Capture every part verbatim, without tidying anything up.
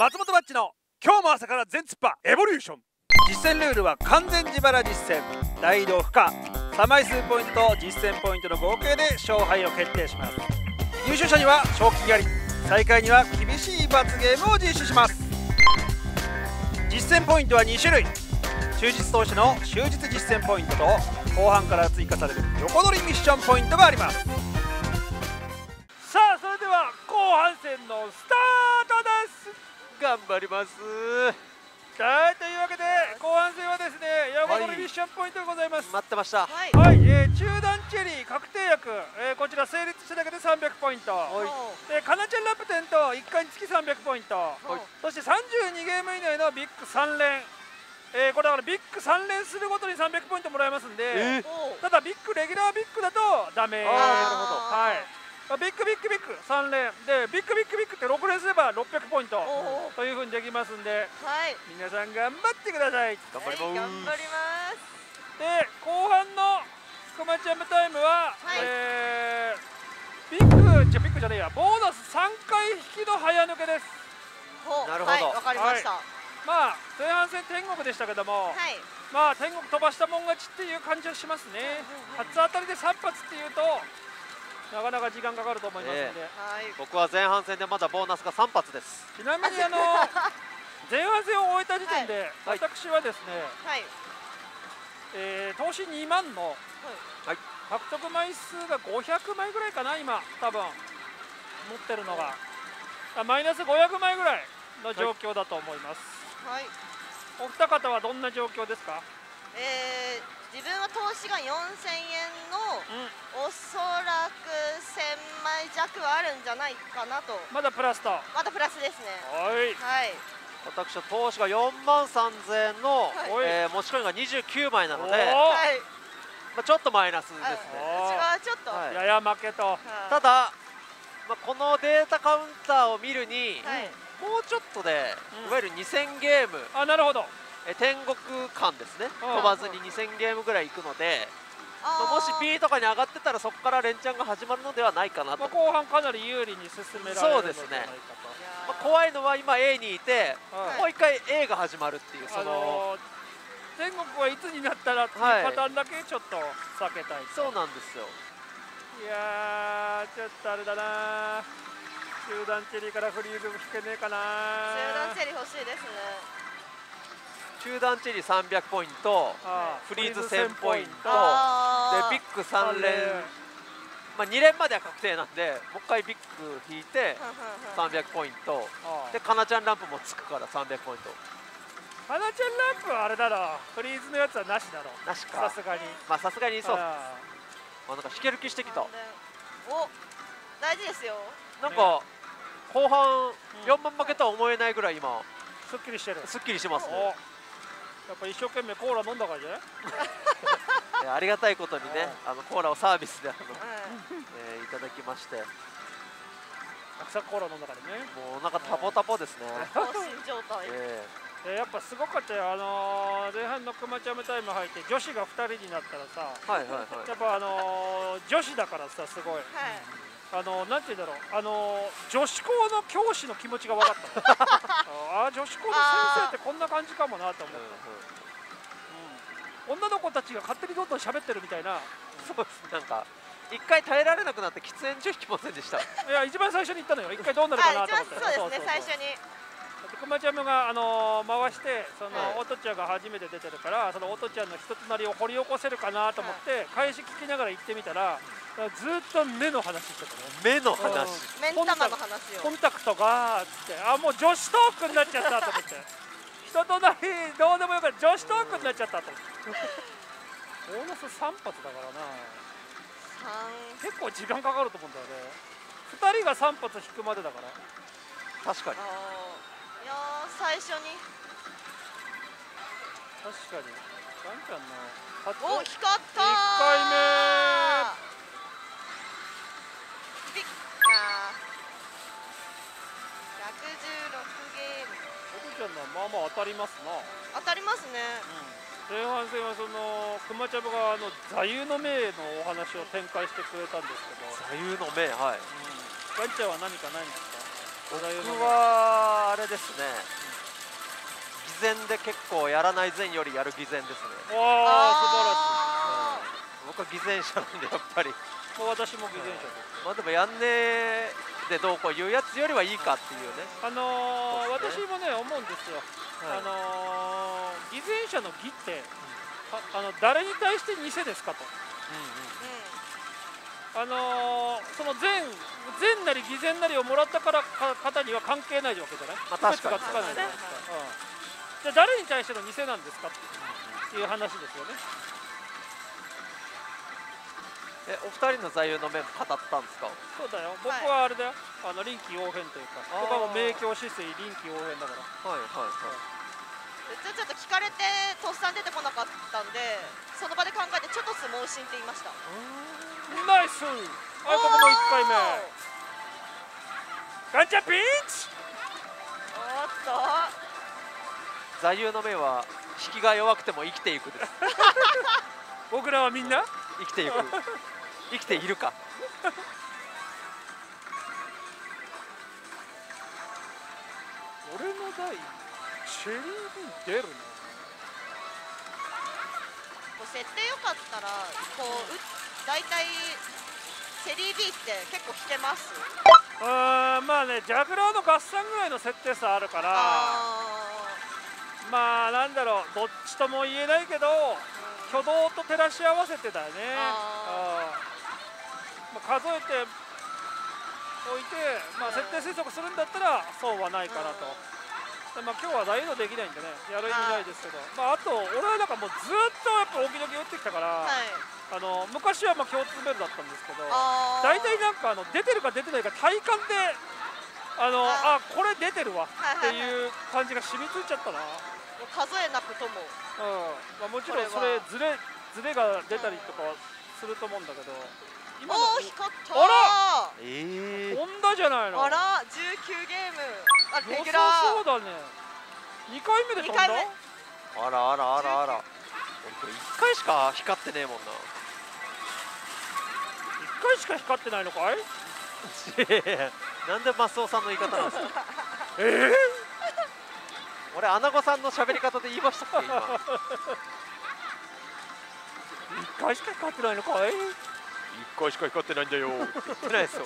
松本バッチの今日も朝から全突破エボリューション。実践ルールは完全自腹実践、大移動不可、差枚数ポイントと実践ポイントの合計で勝敗を決定します。優勝者には賞金あり、最下位には厳しい罰ゲームを実施します。実践ポイントはに種類。終日投資の終日実践ポイントと後半から追加される横取りミッションポイントがあります。さあ、それでは後半戦のスタートです。 頑張ります。 はい、というわけで後半戦はですね、横取りミッションポイントでございます。 待ってました。 はい、はい、えー、中段チェリー確定薬、えー、こちら成立しただけでさんびゃくポイント、でカナチェンラプテンといっかいにつきさんびゃくポイント、そしてさんじゅうにゲーム以内のビッグさん連、えー、これだからビッグさん連するごとにさんびゃくポイントもらえますんで、えー、ただビッグレギュラービッグだとダメ。あー、なるほど。はい、ビッグビッグビッグさん連でビッグビッグビッグってろく連すればろっぴゃくポイントというふうにできますんで、はい、皆さん頑張ってください。 頑張ります。 頑張ります。 で後半のクマチャムタイムは、はい、えー、ビッグじゃビッグじゃねえや、ボーナスさんかい引きの早抜けです。 なるほど、 わかりました。 まあ前半戦天国でしたけども、はい、まあ天国飛ばしたもん勝ちっていう感じはしますね。初当たりでさん発っていうとなかなか時間かかると思いますので、 えー、僕は前半戦でまだボーナスがさん発です。 ちなみにあの前半戦を終えた時点で、はい、私はですね、はい、えー、投資にまんの獲得枚数がごひゃくまいぐらいかな、今多分持ってるのが、あ、マイナスごひゃくまいぐらいの状況だと思います。はい、お二方はどんな状況ですか？ えー、自分は投資がよんせんえんの、うん、おそらくせんまい弱はあるんじゃないかなと。 まだプラスと。 まだプラスですね。 はい、 はい、 私は投資がよんまんさんぜんえんの、はい、えー、持ち込みがにじゅうきゅうまいなので、はい、まあちょっとマイナスですね。 うちはちょっと、 はい、やや負けと。 ただ、まあ、このデータカウンターを見るに、はい、もうちょっとで、うん、いわゆるにせんゲーム、 あ、なるほど、 え天国間ですね、飛ばずににせんゲームぐらいいくので、まあ、もし B とかに上がってたらそこから連チャンが始まるのではないかなと。まあ後半かなり有利に進められるのではないかと。そうですね。 まあ怖いのは今 A にいて、はい、もう一回 A が始まるっていう、その、あのー、 天国はいつになったらっていうパターンだけちょっと避けたい。 そうなんですよ。 いやー、ちょっとあれだな、中段チェリーからフリーズ引けねえかな。 中段チェリー欲しいですね。 中段チェリーさんびゃくポイント、フリーズせんポイントでビッグさん連、まあに連までは確定なんで、もう一回ビッグ引いてさんびゃくポイントで、カナちゃんランプもつくからさんびゃくポイント。 カナちゃんランプはあれだろ、フリーズのやつはなしだろ。 なしか、 さすがに。 まあさすがにそう。あ、なんか引ける気してきた。お、 大事ですよ。 なんか後半よんまん負けとは思えないぐらい今すっきりしてる。 すっきりしますね。 やっぱ一生懸命コーラ飲んだからじゃない？ ありがたいことにね、あのコーラをサービスであの、えー、いただきまして、 たくさんコーラ飲んだからね。 もうなんかタポタポですね。 放心状態。 えー、やっぱすごかったよ。あのー、前半のクマチャムタイム入って女子がふたりになったらさ、はいはいはい、やっぱあのー、女子だからさ、すごい、はい、あのー、なんて言うんだろう、あのー、女子校の教師の気持ちが分かったああ、女子校の先生ってこんな感じかもなと思った、うん、女の子たちが勝手にどんどん喋ってるみたいな。 そうです、なんか一回耐えられなくなって喫煙所引きませんでした。 いや、一番最初に言ったのよ、一回どうなるかなと思って。 そうですね、最初にクマちゃんが、あのー、回して、その、はい、オトちゃんが初めて出てるから、そのオトちゃんの人となりを掘り起こせるかなと思って、はい、返し聞きながら行ってみたら、ずっと目の話してたね。 目の話、 目ん玉の話よ。 コンタクトがーっつって、あ、もう女子トークになっちゃったと思って、人となりどうでもよかった、女子トークになっちゃったと思ってボーナスさん発だからな。結構時間かかると思うんだよね。ふたりがさん発引くまでだから。 確かに。 いやー、最初に確かにガンちゃんのお、光ったー。 いっかいめピッ、あーひゃくじゅうろくゲーム。 おとちゃんのはまあまあ当たりますな。 当たりますね、 うん、前半戦はそのクマチャブがあの座右の銘のお話を展開してくれたんですけど、 座右の銘、はい、 うん、ガンちゃんは何かないんですか？ 僕はあれですね、偽善で結構やらない善よりやる偽善ですね。 わああ僕は偽善者なんでやっぱり。 素晴らしい。もう私も偽善者です。 まあでもやんねえでどうこう言うやつよりはいいかっていうね。 あのーそうですね私もね思うんですよ。 はいあのー偽善者の偽ってああの誰に対して偽ですかと。あのーその善善なり偽善なりをもらったからか方には関係ないわけじゃない。 まあ確かに区別がつかないじゃないですか。うんじゃあ誰に対しての偽なんですかっていう話ですよね。 え、お二人の座右の銘も語ったんですか。 そうだよ。僕はあれだよ。あの臨機応変というか、 あー僕はもう明鏡止水臨機応変だから。 はいはいはい。 ちょちょっと聞かれてとっさん出てこなかったんで、その場で考えてちょっと相撲心って言いました。 ナイス。はい、ここもいっかいめ。ガンチャピンチ。 おっと座右の銘は引きが弱くても生きていくです。 僕らはみんな生きていく。生きているか。 俺の代チェリービー出るな。 こう設定よかったらこうう大体セリー B って結構来てます。 あーまあね、ジャグラーの合算ぐらいの設定差あるから、 あまあなんだろう、どっちとも言えないけど挙動と照らし合わせてだよね。 ああーまあ、数えておいて、まあ、設定推測するんだったらそうはないかなと。でまあ、今日は大移動できないんでね、やる意味ないですけど、まあ、あと俺はなんかもうずっとやっぱ大きな打ってきたから、 ーはいあの昔はまあ共通メールだったんですけど、 あー大体なんかあの出てるか出てないか体感であのああこれ出てるわっていう感じが染みついちゃったな。 もう数えなくともうんまあ、もちろんそこれはれずれずれが出たりとかはすると思うんだけど、今のおお光ったあええ飛んだじゃないの。 あらじゅうきゅうゲームあレ良ギュラーさそうだね。にかいめで飛んだ。 にかいめあらあらあらあら。俺これいっかいしか光ってねえもんな。 いっかいしか光ってないのかい。 なんでマスオさんの言い方なんですか。 えー、 俺アナゴさんの喋り方で言いましたっけ今。 いっかいしか光ってないのかい。 いっかいしか光ってないんだよ。言ってないですよ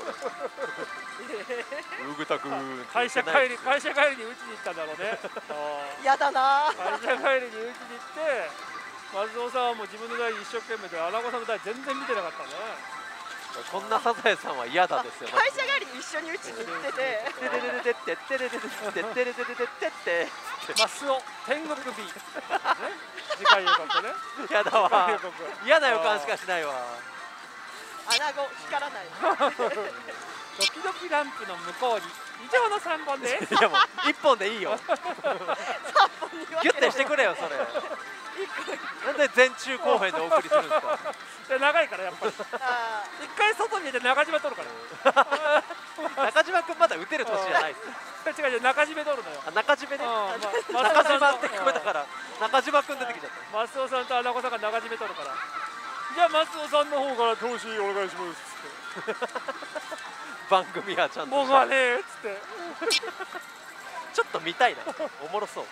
俺。うぐたくん。 会社帰り会社帰りに打ちに行ったんだろうね。あーやだな会社帰りに打ちに行って松尾さんはもう自分の台一生懸命でアナゴさんの台全然見てなかったね。 こんなサザエさんは嫌だですよ。 会社帰りに一緒に打ちに行っててテレレレテッテテレレレテッテテレレレテッテテマスオ天国 B ね、次回予告ね。 嫌だ次回わ予。告嫌な予感しかしないわ。 アナゴ光らないドキドキランプの向こうに以上のさんぼんです。 いやもう一本でいいよ。 さんぼんに分ギュッてけてしてくれよそれ。なんで前中後編でお送りするんですか。 いや長いからやっぱりあ一回外に出て中島取るから中島君まだ打てる年じゃないです。 違う違う中島取るのよ。 あ中島ね。 うんま中島って聞こえたから中島君出てきちゃっマスオさんとアナゴさんが中島取るから、じゃあマスオさんの方から投資お願いしますっつってた。番組はちゃんと僕はねーっつってちょっと見たいな。おもろそう。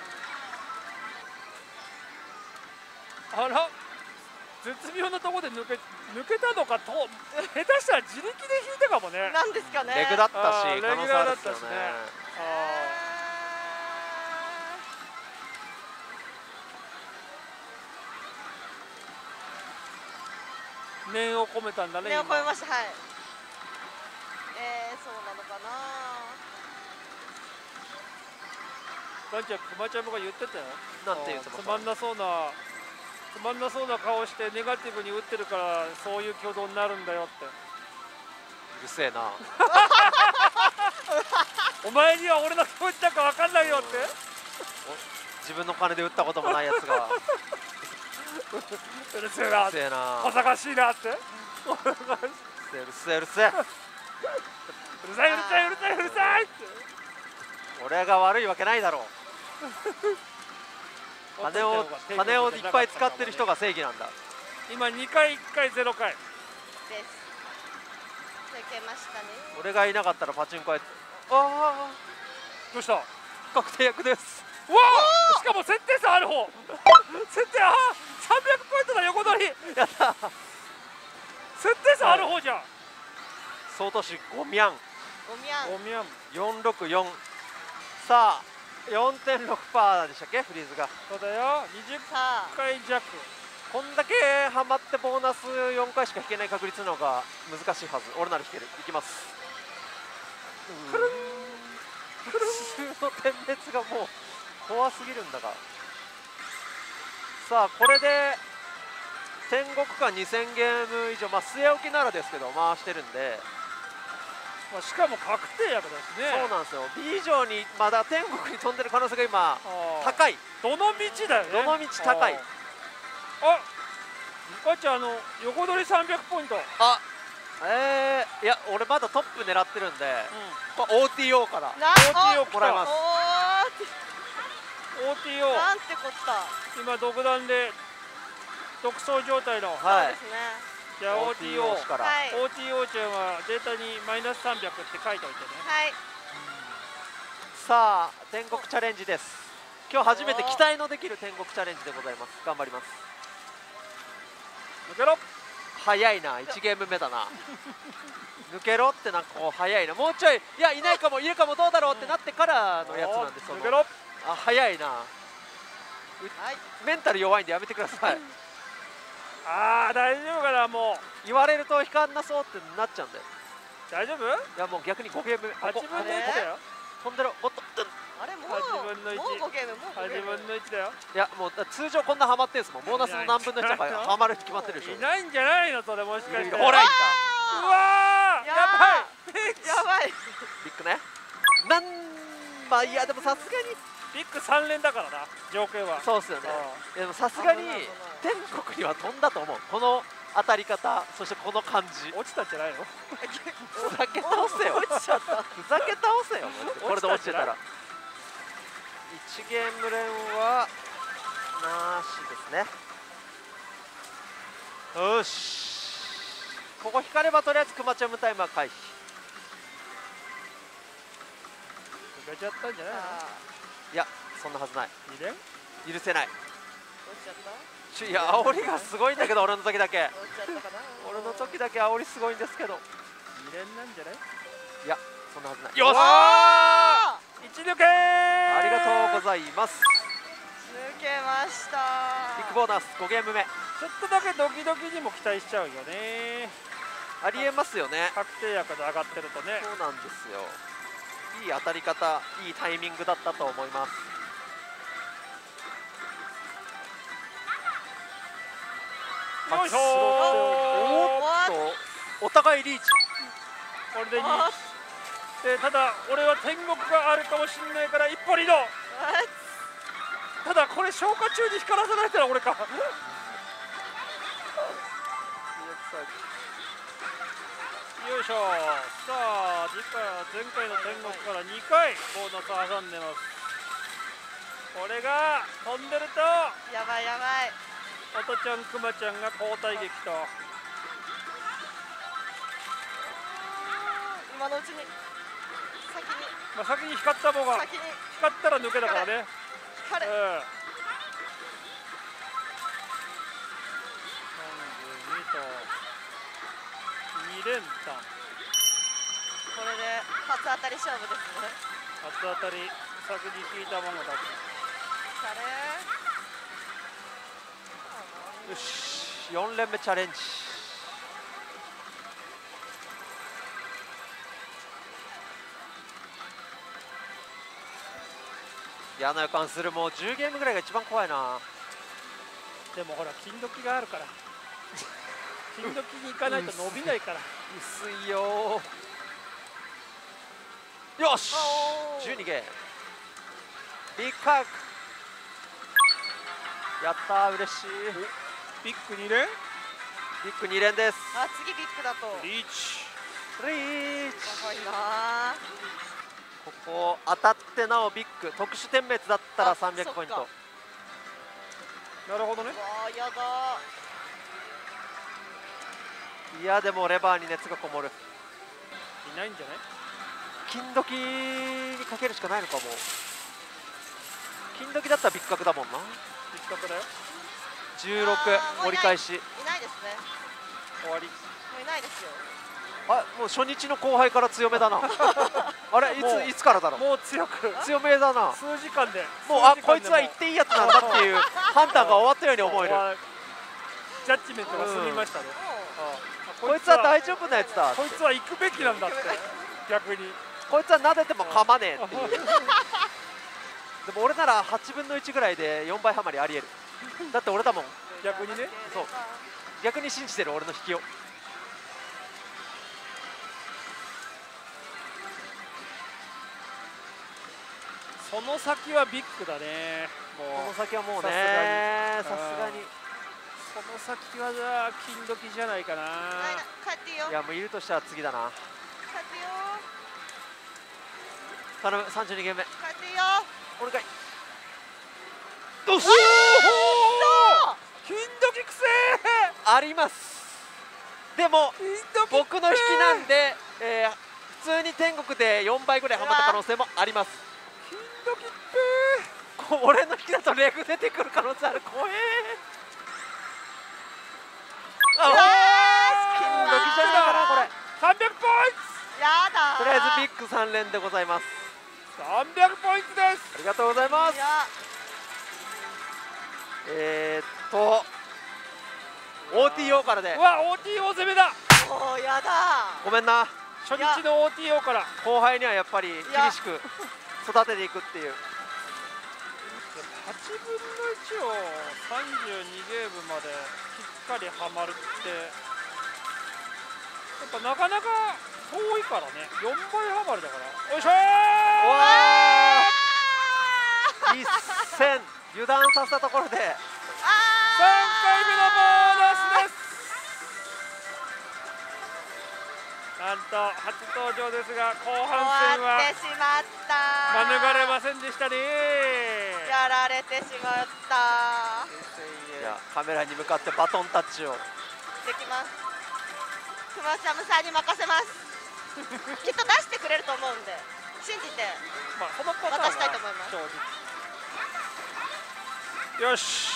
あら絶妙なところで抜け抜けたのかと下手したら自力で引いたかもね。 なんですかねレグだったしあー可能性あるっすよね。 レギュラーだったしねあー念を込めたんだね。 ねを今超えましたはいえー、そうなのかなガンちゃんクマちゃんもが言ってたよ。 なんて言ってましたつまんなそうなつまんなそうな顔してネガティブに打ってるからそういう挙動になるんだよって。 うるせえな。 お前には俺の気持ちなんか分かんないよって。 自分の金で打ったこともないやつが。 うるせえなうるせえな。 小賢しいなって。ううるせえうるせえうるせえ。 るさいうるさいうるさいうるさいって。 俺が悪いわけないだろう。金を金をいっぱい使ってる人が正義なんだ。 今にかいいっかいゼロかいです抜けましたね俺がいなかったらパチンコ屋あどうした？ あ確定役です。 わあ、しかも設定差ある方。設定、あーさんびゃくポイントだ、横取り。 やった設定差ある方じゃん。 総都市ゴミャンゴミャンおみやん。 よんろくよん。さあ よんてんろくパーセント でしたっけフリーズが。 そうだよ、にじゅっさあかい弱。 こんだけハマってボーナスよんかいしか引けない確率の方が難しいはず。俺なら引ける。いきます。くるん普通の点滅がもう怖すぎるんだが。さあこれで天国間にせんゲーム以上、まあ据え置きならですけど回してるんで、 まあしかも確定役だしね。 そうなんですよ。 B 以上にまだ天国に飛んでる可能性が今あー高い。 どの道だよね。 どの道高い。 あー、あ、あっちゃん、あの横取りさんびゃくポイント。 あえー、いや俺まだトップ狙ってるんで、これ オーティーオー からなオーティーオーもらえます。 おーオーティーオーなんてこった今独断で独走状態の。 はいそうですねじゃあ オーティーオーから、 はいオーティーオー ちゃんはデータにマイナスさんびゃくって書いておいてね。 はいさあ天国チャレンジです。今日初めて期待のできる天国チャレンジでございます。頑張ります。 抜けろ。 早いな、いちゲーム目だな抜けろってなんかこう早いな。もうちょい、いやいないかもいるかもどうだろうってなってからのやつなんで、その抜けろ。 あ早いな。 はいメンタル弱いんでやめてくださいああ、大丈夫かな。もう言われると引かんなそうってなっちゃうんで。い大丈夫。 やもう逆にごゲーム目、 はちぶんのいちだよ。 飛んでろもっと、うんあれもうはちぶんのいちもうごゲームもうごゲームはちぶんのいちだよ。 いやもう通常こんなハマってんすもん。ボーナスの何分のいちとかハマるに決まってるでしょ。 いないんじゃないの、それ。もしかして。 ほらいたうわー、 ややばい。ビッグやばいビッグね。なんまあいやでもさすがにビッグさん連だからな、条件は。 そうっすよね。 あいやでもさすがに危ない危ない天国には飛んだと思う。この当たり方、そしてこの感じ。 落ちたんじゃないの。 ふざけ倒せよ。 落ちちゃったふざけ倒せよ。これで落ちてたら。いちゲーム連はなしですね。よし。ここ引かればとりあえずクマちゃんムタイムは回避。 抜けちゃったんじゃないの。 あいやそんなはずない。 に連。 許せない。 ー落ちちゃったちょいや煽りがすごいんだけど俺の時だけ。 落ちちゃったかな俺の時だけ煽りすごいんですけど。 に連なんじゃない。 いやそんなはずない。 よしあ一抜けー。 ありがとうございます。 抜けましたビッグボーナスごゲーム目。 ちょっとだけドキドキにも期待しちゃうよね。 ありえますよね。 確定役で上がってるとね。 そうなんですよ。いい当たり方、いいタイミングだったと思います。 よいしょー。 おーっとお互いリーチ。 これでにあで、ただ俺は天国があるかもしれないから一歩リード。ただこれ消化中に光らせられたら俺か。よいしょ。さあ次回は前回の天国からにかいボーナス挟んでます。これが飛んでるとやばいやばいおとちゃんくまちゃんが交代劇と。 今のうちに先にまあ先に光った方が先に光ったら抜けだからね。 彼うんさんじゅうにとに連単。 これで初当たり勝負ですね初当たり先に引いたものたち。 彼よし、よん連目チャレンジ。嫌な予感する。もうじゅうゲームぐらいが一番怖いな。 でもほら金時があるから金時に行かないと伸びないから。 薄いよー。よしおーじゅうにゲームビッグカーク。やったー嬉しい。 ビッグに連。 ビッグに連です。 あ次ビッグだとリーチ。 リーチ。 やばいなここ当たってなおビッグ特殊点滅だったらあさんびゃくポイント。 そっかなるほどね。 うわーやだいやでもレバーに熱がこもる。 いないんじゃない。 金時にかけるしかないのかも。金時だったらビッグ角だもんな。 ビッグ角だよ。 じゅうろく折り返し。 いないですね。 終わり。 もういないですよ。 あ、もう初日の後輩から強めだな。あれいついつからだろう。 もう強く強めだな。 数時間でもうあこいつは言っていいやつなんだっていう判断が終わったように思える。 ジャッジメントが済みましたね。 こいつは大丈夫なやつだ。 こいつは行くべきなんだって。逆にこいつは撫でても噛まねえっていう。でも俺ならはちぶんのいちぐらいでよんばいハマりありえる。だって俺だもん。 逆にね。 そう逆に信じてる俺の引きを。 その先はビッグだね。もうこの先はもうね、さすがにその先はじゃあ金時じゃないかな。 帰ってよ。 いやもういるとしたら次だな。 帰ってよ。 頼むさんじゅうにゲーム目。 帰ってよ。 お願い。 どうしよう。金時くせーあります。でも僕の引きなんで、えー、普通に天国でよんばいぐらいハマった可能性もあります。 金時っぺー。俺の引きだとレグ出てくる可能性ある。怖えー。あ金時じゃないかなこれ。 さんびゃくポイント。 やだ。 とりあえずビッグさん連でございます。 さんびゃくポイントです。 ありがとうございます。えーっと オーティーオー からで。 うわ オーティーオー 攻めだ。 もうやだ。 ごめんな。 初日の オーティーオー から後輩にはやっぱり厳しく育てていくっていう。 はちぶんのいちをさんじゅうにゲームまでしっかりはまるってやっぱなかなか遠いからね。よんばいはまりだから。よいしょー。 わー一戦油断させたところでさんかいめのボーナスです。なんと初登場ですが後半戦は終わってしまった。 免れませんでしたね。 やられてしまった。 いやカメラに向かってバトンタッチを。 できます。くまちゃむさんに任せます。きっと出してくれると思うんで信じてまあそのパターンは渡したいと思います。 よし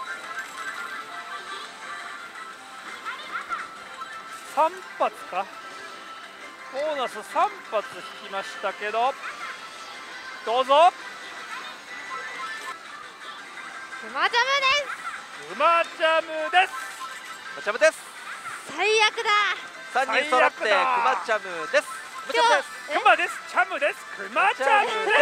さん発か。ボーナスさん発引きましたけどどうぞ。 くまジャムです。 うまジャムです。 まちゃむです。 最悪だ。 さんにん揃ってくまちゃむです。 くまです。くまです。チャムです。くまチャムです。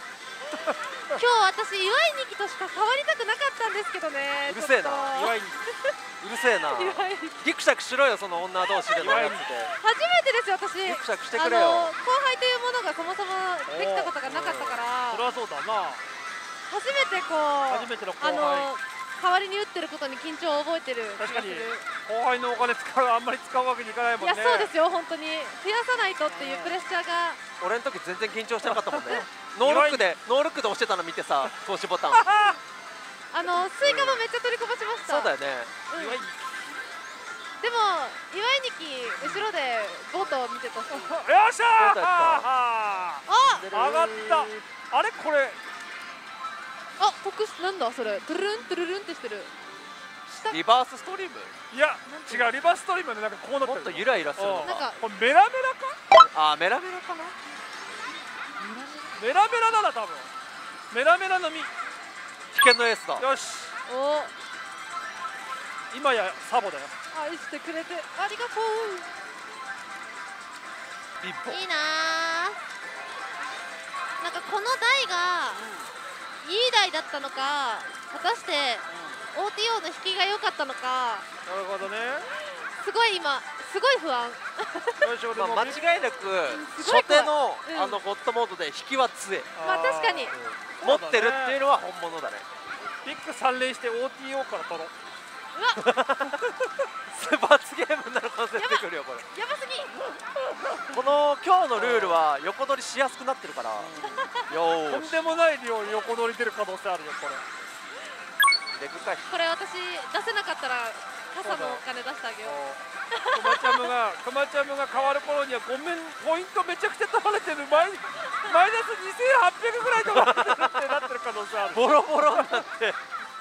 今日私祝いにきとしか変わりたくなかったんですけどね。 うるせえな祝いにうるせえな。ギクシャクしろよその女同士でのやつで。 初めてですよ私。 ギクシャクしてあくれよ。 の後輩というものがそもそもできたことがなかったからそれはそうだな。 初めてこう初めての後輩あの代わりに打ってることに緊張を覚えてる気がする。 確かに後輩のお金使うあんまり使うわけにいかないもんね。 いやそうですよ本当に増やさないとっていうプレッシャーが。 俺の時全然緊張してなかったもんね。ノールックでノールックで押してたの見てさ投資ボタン。 あのスイカもめっちゃ取りこぼしました。 そうだよね。 うん祝いでも祝いにき後ろでボートを見てたし。 よっしゃー。 あ上がった。あれこれあ特殊なんだそれ。トゥルルントゥルルンってしてる。 リバースストリーム。 いや違うリバーストリームでなんかこうなってる。 もっとゆらゆらするのか。 なんかこれメラメラか。 あーメラメラかな。 メラメラなら多分メラメラの実。 危険のエースだ。 よしお今やサボだよ。 愛してくれてありがとう。 ビッボ。 いいなー。なんかこの台がいい台だったのか果たして オーティーオー の引きが良かったのかなるほどね。 すごい今すごい不安。 よし俺もまあ間違いなくすごい怖い初手のうんあのゴッドモードで引きは強い。 まあ確かに持ってるっていうのは本物だね。 ビッグさん連して オーティーオー から取ろう。 罰ゲームになる可能性出てくるよこれ。 やばすぎ。 この今日のルールは横取りしやすくなってるから。よとんーし。 でもない量横取り出る可能性あるよこれ。 でっかい。 これ私出せなかったら傘のお金出してあげよう。 コマチャムがコマチャムが変わる頃にはごめんポイントめちゃくちゃ取られてるマイマイナスにせんはっぴゃくぐらい取られてるってなってる可能性ある。 ボロボロになって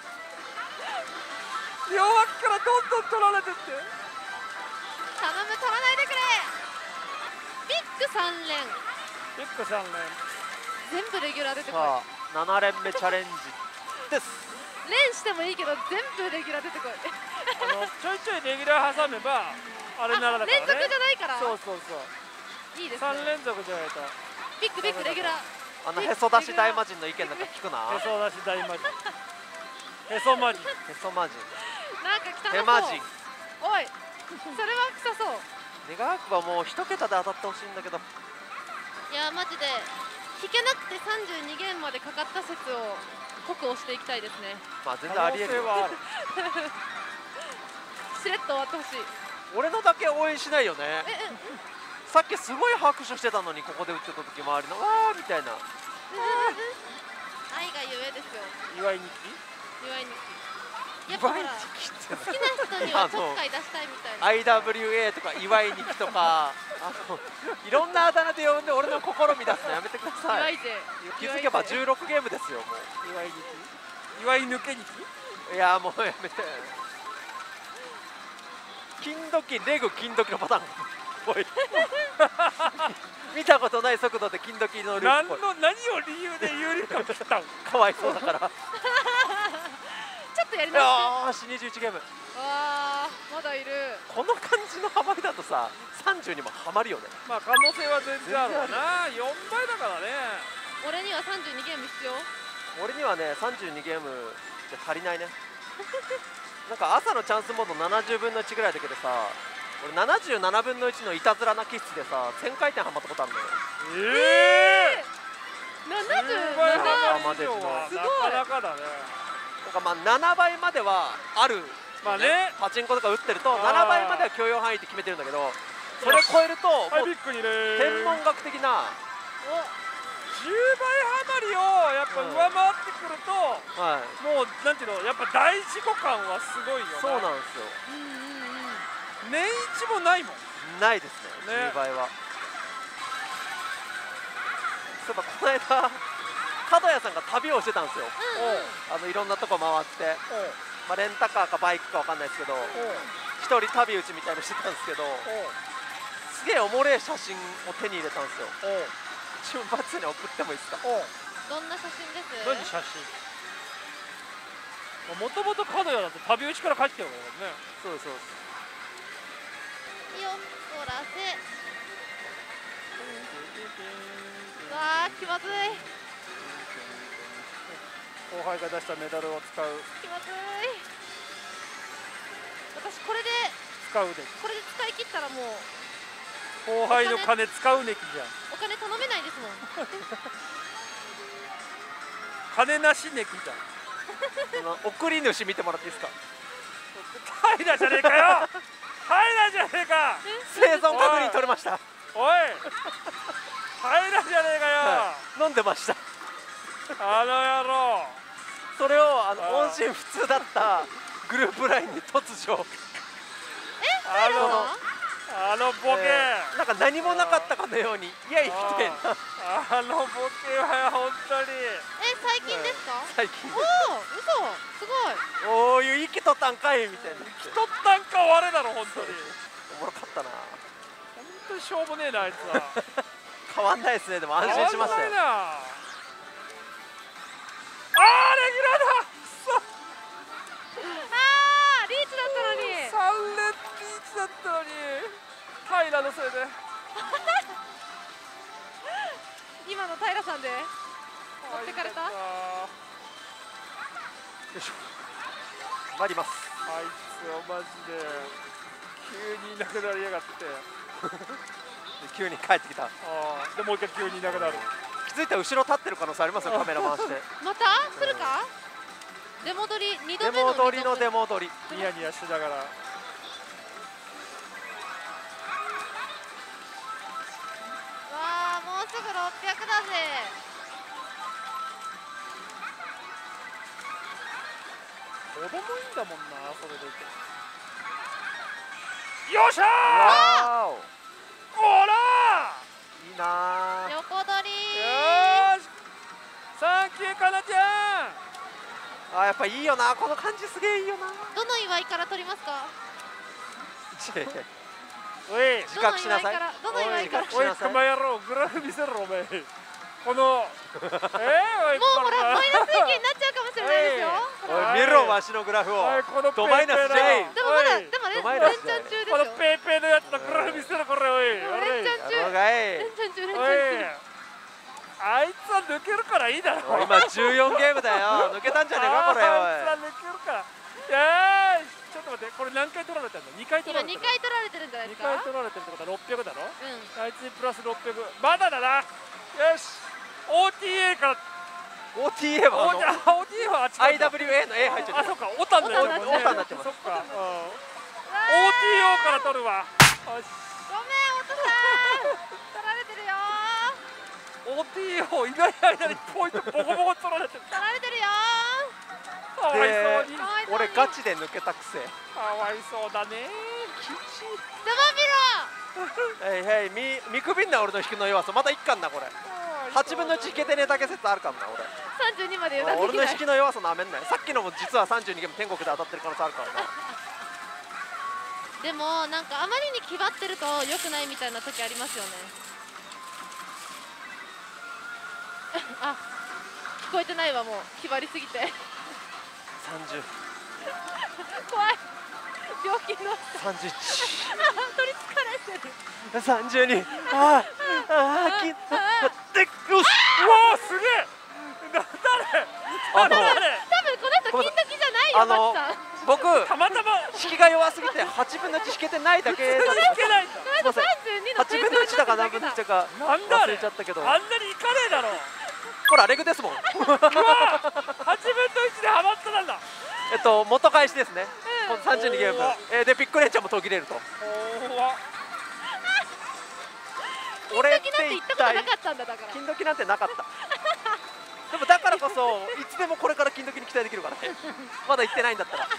両脇からどんどん取られてって。 頼む、取らないでくれ。ビッグさん連、 ビッグさん連全部レギュラー出てこい。 さあなな連目チャレンジです。 連してもいいけど全部レギュラー出てこい。 あのちょいちょいレギュラー挟めばあれならだからね。 連続じゃないから。 そうそうそういいですね。 さん連続じゃないと。 ビッグビッグレギュラー。 あのへそ出し大魔人の意見なんか聞くな。 へそ出し大魔人へそ魔人へそ魔人なんか汚そう。 へま人。 おい、それは臭そう。 願わくばもう一桁で当たってほしいんだけど。 いやマジで引けなくてさんじゅうにゲームまでかかった説を濃く押していきたいですね。 まあ全然ありえるよ。 可能性はある。 しれっと終わってほしい。 俺のだけ応援しないよね。 ええ、 さっきすごい拍手してたのに、ここで打ってた時周りのわーみたいな。 愛がゆえですよ。 祝いに祝いにやっぱほら好きな人にはちょっかい出したいみたいな。 アイダブリューエー とか祝いに来とかあのいろんなあだ名で呼んで俺の心乱すのやめてください。 祝い勢。 気づけばじゅうろくゲームですよも祝いに祝い抜けにう。いやもうやめて。金時レグ金時のパターンおい見たことない速度で金時のルー何プっぽい。 の何を理由で有利感切ったん。 かわいそうだから。 ちょっとやり直よーしにじゅういちゲーム。 して。わあまだいる。 この感じのハマりだとささんじゅうにもハマるよね。 まあ可能性は全然あるわな。よんばいだからね。 俺にはさんじゅうにゲーム必要。 俺にはねさんじゅうにゲームじゃ足りないね。なんか朝のチャンスモードななじゅうぶんのいちぐらいだけどさ、俺ななじゅうななぶんのいちのいたずらな気質でさせん回転ハマったことあるのよ。 ええななじゅうじゅうばいなな。 ハマり以上はすごいなかなかだね。 なんかまあななばいまではある、 まあね。 パチンコとか打ってるとあーななばいまでは許容範囲って決めてるんだけど、それ超えるともはいうビッグにね。 天文学的な、 じゅうばいハマりをやっぱ上回ってくると、 はいもうなんていうのやっぱ大事故感はすごいよね。 そうなんですよ。 うんうんうん。 年一もないもん。 ないですね、 ねじゅうばいは。そういえばこの間角谷さんが旅をしてたんですよ。あのいろんなとこ回って、まあ、レンタカーかバイクかわかんないですけど一人旅打ちみたいのしてたんですけど、すげえおもれえ写真を手に入れたんですよ。瞬発に送ってもいいですか。 どんな写真です？ 何写真。もともと角谷だって旅打ちから帰ってきてるからね。 そうですそうです。 よっこらせ。うわー気まずい後輩が出したメダルを使う気まずい。私これで使うね。 これで使い切ったらもう後輩の金使うねきじゃん。 お金頼めないですもん。 金なしねきじゃん。 その送り主見てもらっていいですか。 平じゃねえかよ。平じゃねえか。 生存確認取れました。 おい平じゃねえかよ、 はい、飲んでました。 あの野郎。 それをあのあー音信不通だったグループラインに突如あのあのボケ、 えーなんか何もなかったかのようにいや生きてんな。 あのボケは本当にえ最近ですか？ 最近おお嘘すごい。 おおいう息取ったんかいみたいな。 生きとったんか我だろ本当に。 おもろかったな。 本当にしょうもねえなあいつは。 変わんないですね。でも安心しましたよ。 変わんないなあーレギュラーだ。 あーリーチだったのに。 さん連リーチだったのに平のせいで。 今の平さんで持ってかれた。 よいしょ。参ります。 あいつはマジで急にいなくなりやがって。 急に帰ってきた。 あーでもう一回急にいなくなる。 気づいたら後ろ立ってる可能性ありますよ。カメラ回して。 また来るか？出戻り二度出目の戻りの出出戻り。 ニヤニヤしながら。 わあもうすぐろっぴゃくだぜ。 子供いいんだもんなそれでいて。 よっしゃわーほらーいいなー。 横取り。 よーしサンキューかなちゃん。 あ、やっぱいいよな、この感じすげえいいよな。 どの祝いから取りますか。 おい自覚しなさい。 どの祝いから。 おいクマ野郎グラフ見せろお前このえー、おいもうほらマイナス意見になっちゃうかもしれないですよ。 おい見ろわしのグラフを。 おいこのドマイナス J。 でもまだでもねドマイナス連チャン中ですよ。 このペーペーのやつのグラフ見せろこれおい連チャン中。 やろうがい。 連チャン中連チおいャン中。 あいつは抜けるからいいだろ今じゅうよんゲームだよ。抜けたんじゃねえかこれ。 あいつはおい。 抜けるからよーしちょっと待ってこれ何回取られてんのにかい取ら今れてるにかい取られてるんじゃないでにすか。 かい取られてるってことはろっぴゃくだろうん。 あいつにプラスろっぴゃくまだだなよし オーティーエー からオーティーエー はあのオーティーエー はあっちアイダブリューエー の A 入っちゃってる。 あそっかオタンだよオタンオタンになってますそっかうん オーティーオー から取るわよしごめんお父さん取られてるよ。 オーティーオー いない間にポイントボコボコ取られてる取られてるよ。 かわいそうにかわいそうに俺ガチで抜けたくせ。 かわいそうだね厳しい。 ザバへいへい、み見くびんな俺の引きの弱さ。まだいっかんなこれ。はちぶんのいち引けてねえだけ説あるからな俺。 さんじゅうにまで油断できない。 俺の引きの弱さなめんなよ。さっきのも実はさんじゅうにゲーム天国で当たってる可能性あるからな。 でもなんかあまりに気張ってると良くないみたいな時ありますよね。あ、聞こえてないわもう気張りすぎて。 さんじゅう、 怖い。病気のさんじゅういち、 取りつかれてる。 さんじゅうに。ああ、ああ、き、で、よし。 うわーすげえな誰あの誰多分この人金時じゃないよあのマキさん。 僕たまたま引きが弱すぎてはちぶんのいち引けてないだけだった。 いけないんだすいません。 さんじゅうにのはちぶんのいちだか何分のいちだかなんだあれ忘れちゃったけど。 あんなにいかねえだろほらレグですもん。 うわーはちぶんのいちでハマったなんだえっと元返しですね。このさんじゅうにゲームおー。 えーでビッグレンチャーも途切れると。 怖っ俺って金時なんて言一ったことな体かったんだだから。 金時なんてなかった。でもだからこそいつでもこれから金時に期待できるからね。まだ行ってないんだったら。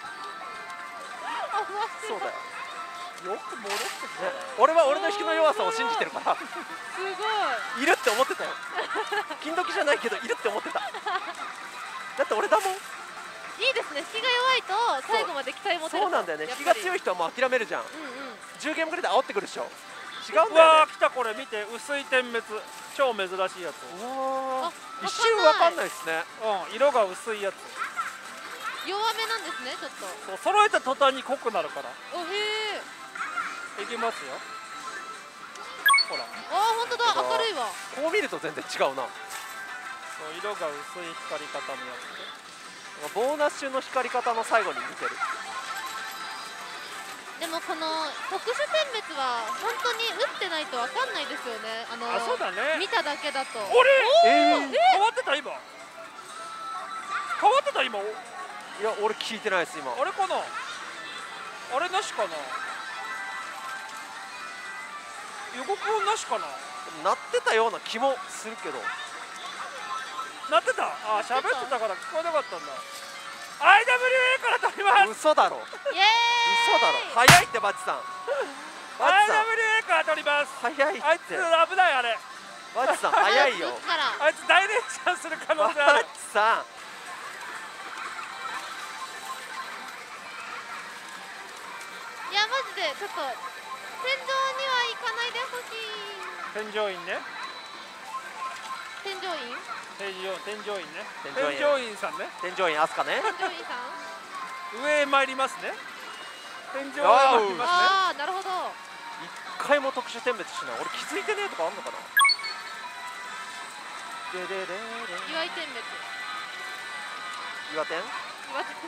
そうだよ。 よく戻ってきたね俺は俺の引きの弱さを信じてるからすごい。 いるって思ってたよ。金時じゃないけどいるって思ってた。だって俺だもん。 いいですね。引きが弱いと最後まで期待持てると。 そうなんだよね。 やっぱり引きが強い人はもう諦めるじゃん。 うんうん。 じゅうゲームぐらいで煽ってくるでしょ。違うんうだよね。 わー来たこれ見て薄い点滅超珍しいやつうわあー一瞬わかんないですね。 うん色が薄いやつ弱めなんですねちょっと。 そう揃えた途端に濃くなるからおへえ。 いきますよほらあー本当だ本当だ明るいわ。 こう見ると全然違うな。 そう色が薄い光り方のやつボーナス中の光り方の最後に似てる。 でもこの特殊点滅は本当に打ってないとわかんないですよね。あのあそうだね見ただけだと。 俺えー変わってた今変わってた今いや俺聞いてないです今。 あれかなあれなしかな予告音なしかな鳴ってたような気もするけど。 なってたあ喋ってたから聞こえなかったんだ アイダブリューエー から取ります嘘だろ。 イエーイ。 嘘だろ。早いってバチさん。バチさんアイダブリューエー から取ります早いって。 あいつ危ないあれバチさん早いよ。 打つから。 あいつ大連チャンする可能バ性あるチさん。 いやマジでちょっと天井には行かないでほしい。 添乗員ね天井員？ 添乗添乗員ね添乗員添乗員さんね天井員アスカね。 天井員さん？ 上へ参りますね天井へ参りますねああなるほど。 一回も特殊点滅しない。俺気づいてねえとかあんのかな。でででで岩井点滅。 岩天。 岩井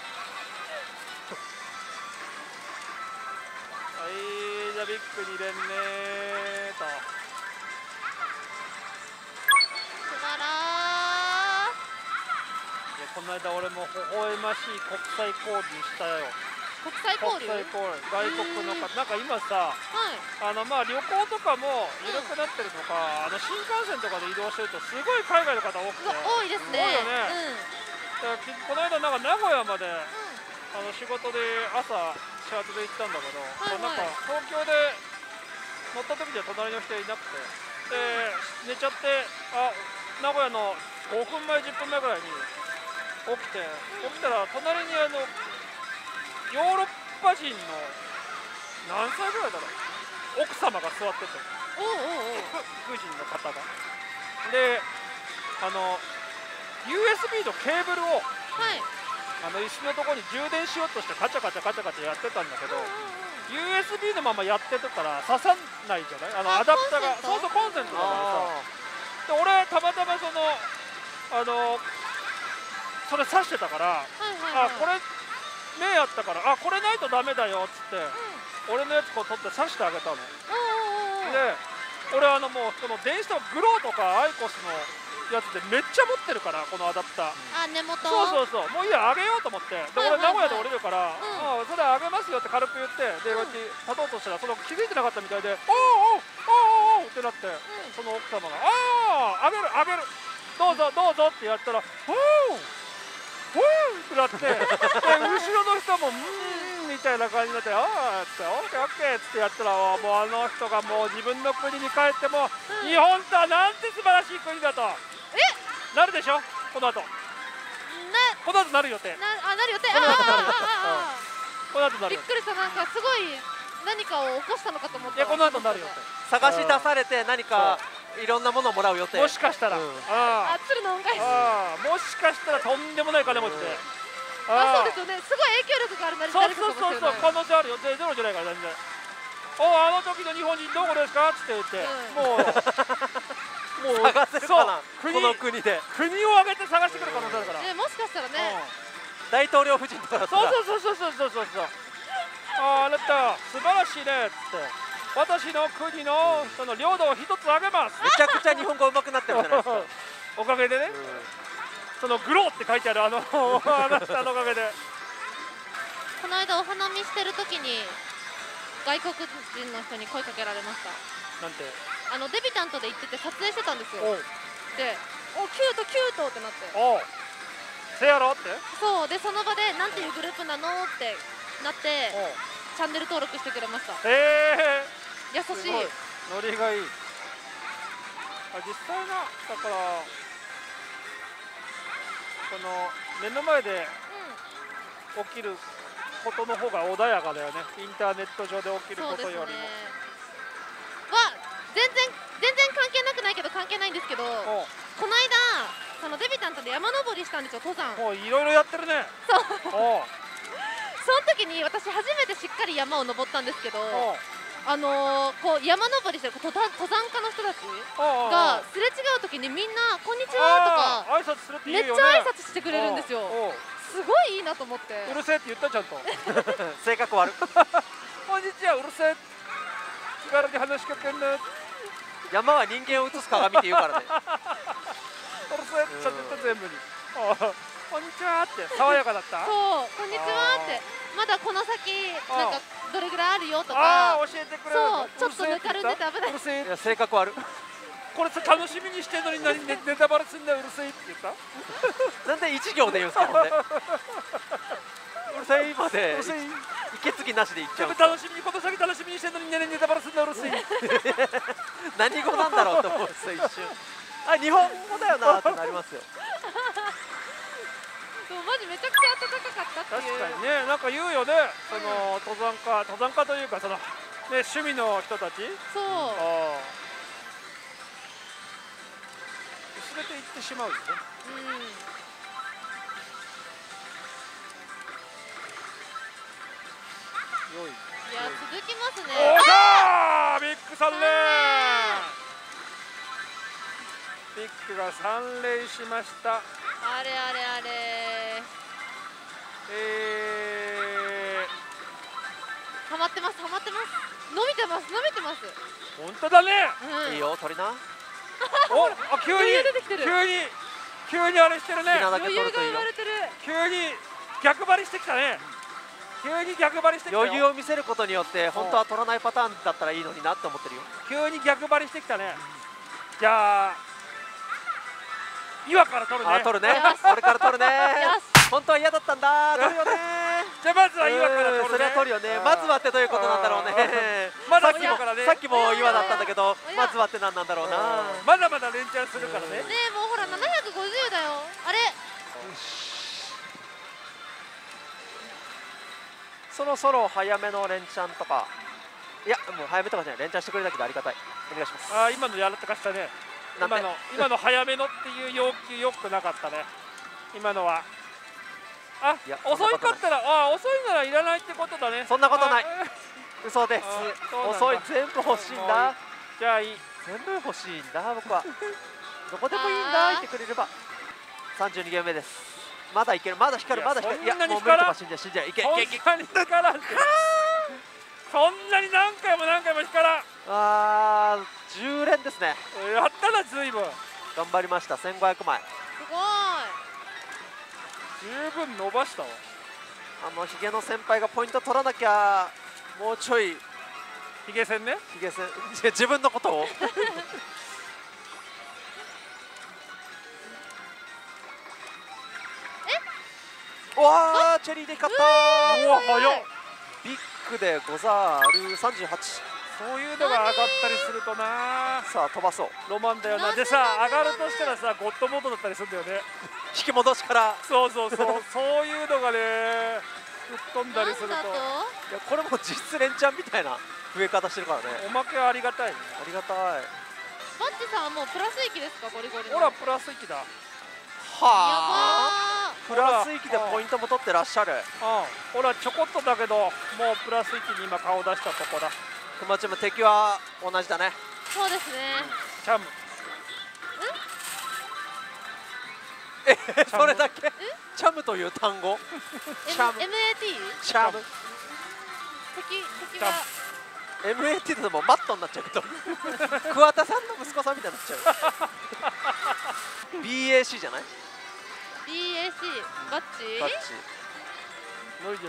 はいじゃあビッグに連ねーとつまらいやこの間俺も微笑ましい国際交流したよー。国際交流。 国際交流外国の方なんか今さはい。 あのまあ旅行とかも緩くなってるのか、あの新幹線とかで移動してるとすごい海外の方多くてうわ多いですね。 多いよねだからきこの間なんか名古屋までうん。 あの仕事で朝始発で行ったんだけど、 はいはいなんか東京で乗った時には隣の人いなくて、で寝ちゃって、あ名古屋のごふんまえじゅっぷんまえぐらいに起きて、起きたら隣にあのヨーロッパ人の何歳ぐらいだろう、奥様が座ってて、 おうおうおう。 福人の方が。であの ユーエスビー のケーブルをはい。 あの椅子のところに充電しようとしてカチャカチャカチャカチャやってたんだけど、ユーエスビー のままやってたから刺さないじゃない、あのあアダプタが、 コンセントそうそうコンセントだからさ。で俺たまたまそのあのそれ刺してたから、 はいはいはい。 あこれ目やったから、あこれないとダメだよっつって、俺のやつこう取って刺してあげたの。 おうおうおう。 で俺あのもうその電子とグローとかアイコスのやつでめっちゃ持ってるから、このアダプター。 あ、根元。 そうそうそう、もういいや、あげようと思って、ではいはいはい俺名古屋で降りるから、 うんあそれあげますよって軽く言って、でこうやって立とうとしたらその気づいてなかったみたいで、おおおおおおってなって、その奥様があああげるあげるどうぞどうぞってやったら、おおおおってなって、で後ろの人もうーんみたいな感じになって、ああってオッケーオッケーってやったら、もうあの人がもう自分の国に帰っても、 うん日本とはなんて素晴らしい国だとなるでしょ、この後な、 この後なる予定、 な、あ、なる予定。あこの後なる予定、 ああこの後ああ。びなる予定、 っくりした、なんかすごい何かを起こしたのかと思った。 いやこの後なる予定、 探し出されて何かいろんなものをもらう予定。 もしかしたら、 うんああ、鶴の恩返し。 あああもしかしたらとんでもない金持ちで、 あ、そうですよね。すごい影響力があるなり、 そう誰かそうそうそう、 かもしれない。 可能性あるよ、ゼロじゃないから全然。おあの時の日本人どこですかっつって言って、 うんもうもう探せるかな、 そうこの国で。 国を挙げて探してくる可能性あるから、 ね、もしかしたらね。 大統領夫人とかだったら。 そうそうそうそうそうそうそう。あああなた素晴らしいねっつって、私の国のその領土を一つあげます。 めちゃくちゃ日本語上手くなってるじゃないですか。 おかげでね、そのグローって書いてあるあのあなたのおかげで。 この間お花見してる時に外国人の人に声かけられました。 なんて。 あのデビュタントで行ってて撮影してたんですよ。 おうで、おキュートキュートってなって。 おうせやろって。 そうで、その場でなんていうグループなのってなっておうチャンネル登録してくれました。 へえ。 優しい。 すごいノリがいい。あ実際なだからこの目の前で起きることの方が穏やかだよね。インターネット上で起きるそうですね。 ことよりも。 は全然全然関係なくないけど関係ないんですけど、 おうこの間そのデビュタントで山登りしたんですよ、登山。 もういろいろやってるね。 そうおうその時に私初めてしっかり山を登ったんですけど、 おうあのー、こう山登りしてる登山登山家の人たちおうがすれ違う時にみんな「こんにちは」 あー挨拶するっとかめっちゃて言うよね。 挨拶してくれるんですよ。 おうすごいいいなと思って。 おううるせえって言ったちゃんと。 性格悪い。 こんにちはうるせえ。気軽に話しかけんね。 山は人間を映す鏡って言うからね。 うるせえってちゃんと言った全部に。おうこんにちはって爽やかだった。 そう「こんにちは」ってまだこの先なんかどれぐらいあるよとか。 ああ教えてくれるの。 そうちょっとぬかるんでて危ない。 うるせえいや性格悪い。 これさ楽しみにしてんのに何ネネタバレすんだようるせえって言った。 なんで一行で言うんですかほんで。うるさいまでうるせえ。 息継ぎなしで言っちゃうんですか。 楽しみにこの先楽しみにしてんのにねネタバレすんだようるせえ。 何語なんだろうと思うんですよ一瞬。あ日本語だよなってなりますよ。 そうマジめちゃくちゃ暖かかったっていう。 確かにね、なんか言うよね、その登山家登山家というかそのね趣味の人たち。 そうああ薄れていってしまうよね。 うん良い。 いや続きますね。 おっしゃービッグさん連。ビッグがさん連しました。 あれあれあれえー、 ハマってますハマってます。伸びてます伸びてます。 本当だね。 うんいいよ鳥な。 おあ急に余裕出てきてる急に急にあれしてるね。 好きなだけ余裕が取るといいよ。 生まれてる。 急に逆張りしてきたね。急に逆張りしてきたよ。 余裕を見せることによって本当は取らないパターンだったらいいのになって思ってるよ。 急に逆張りしてきたね。じゃあ今から取るね。 あ取るねよし。 これから取るね。 よし本当は嫌だったんだ。取るよね。 じゃあまずは岩から取るね。 それは取るよね。まずはってどういうことなんだろうね。 まださっきもからね。 さっきも岩だったんだけど、 おやまずはって何なんだろうな。 まだまだ連チャンするからね。 ねえもうほらななひゃくごじゅうだよ。あれそろそろ早めの連チャンとか、いやもう早めとかじゃない、連チャンしてくれるだけでありがたい。お願いします。 ああ今のやらかしたね。 なんて今の今の早めのっていう要求よくなかったね。今のは。あいや遅いかったらあ遅いならいらないってことだね。 そんなことないあ。 嘘です。 あそうなんだ遅い、全部欲しいんだ。 じゃあいい。 全部欲しいんだ僕は。どこでもいいんだ、 あー言ってくれれば。さんじゅうにゲーム目です。まだいける、まだ光る、 いやまだ光る。いやそんなにもう無理と光らんか信じない、信じない。いけいそんけいけ。 なに光らんって。そんなに何回も何回も光らん。 あー、じゅう連ですね。 やったな随分。 頑張りました。せんごひゃくまい。 すごい。 十分伸ばしたわ。 あのヒゲの先輩がポイント取らなきゃ、もうちょいヒゲ線ね。 ヒゲ戦自分のことをえわー、チェリーで勝ったー。 うわ早っ。 ビッグでござるさんじゅうはち。 そういうのが上がったりするとな。 さあ飛ばそう。 ロマンだよな。 なんででさ上がるとしたらさゴッドモードだったりするんだよね。 引き戻しからそうそうそうそういうのがね吹っ飛んだりするとなんだといやこれも実質連チャンみたいな増え方してるからね。 おまけはありがたい。 ありがたい。 マッチさんはもうプラス域ですかゴリゴリの。 ほらプラスいちだ。 やはあ。 ばプラス域でポイントも取ってらっしゃる。 うんほらちょこっとだけどもうプラスいちに今顔出したとこだ。 熊チーム敵は同じだね。 ーそうですね。 チャム。 えそれだけチャムという単語。チャムエムエーティーチャム敵敵チャムはエムエーティー でもマットになっちゃうけど桑田さんの息子さんみたいになっちゃうビーエーシー じゃないビーエーシー バッチバッチ無理でしょ。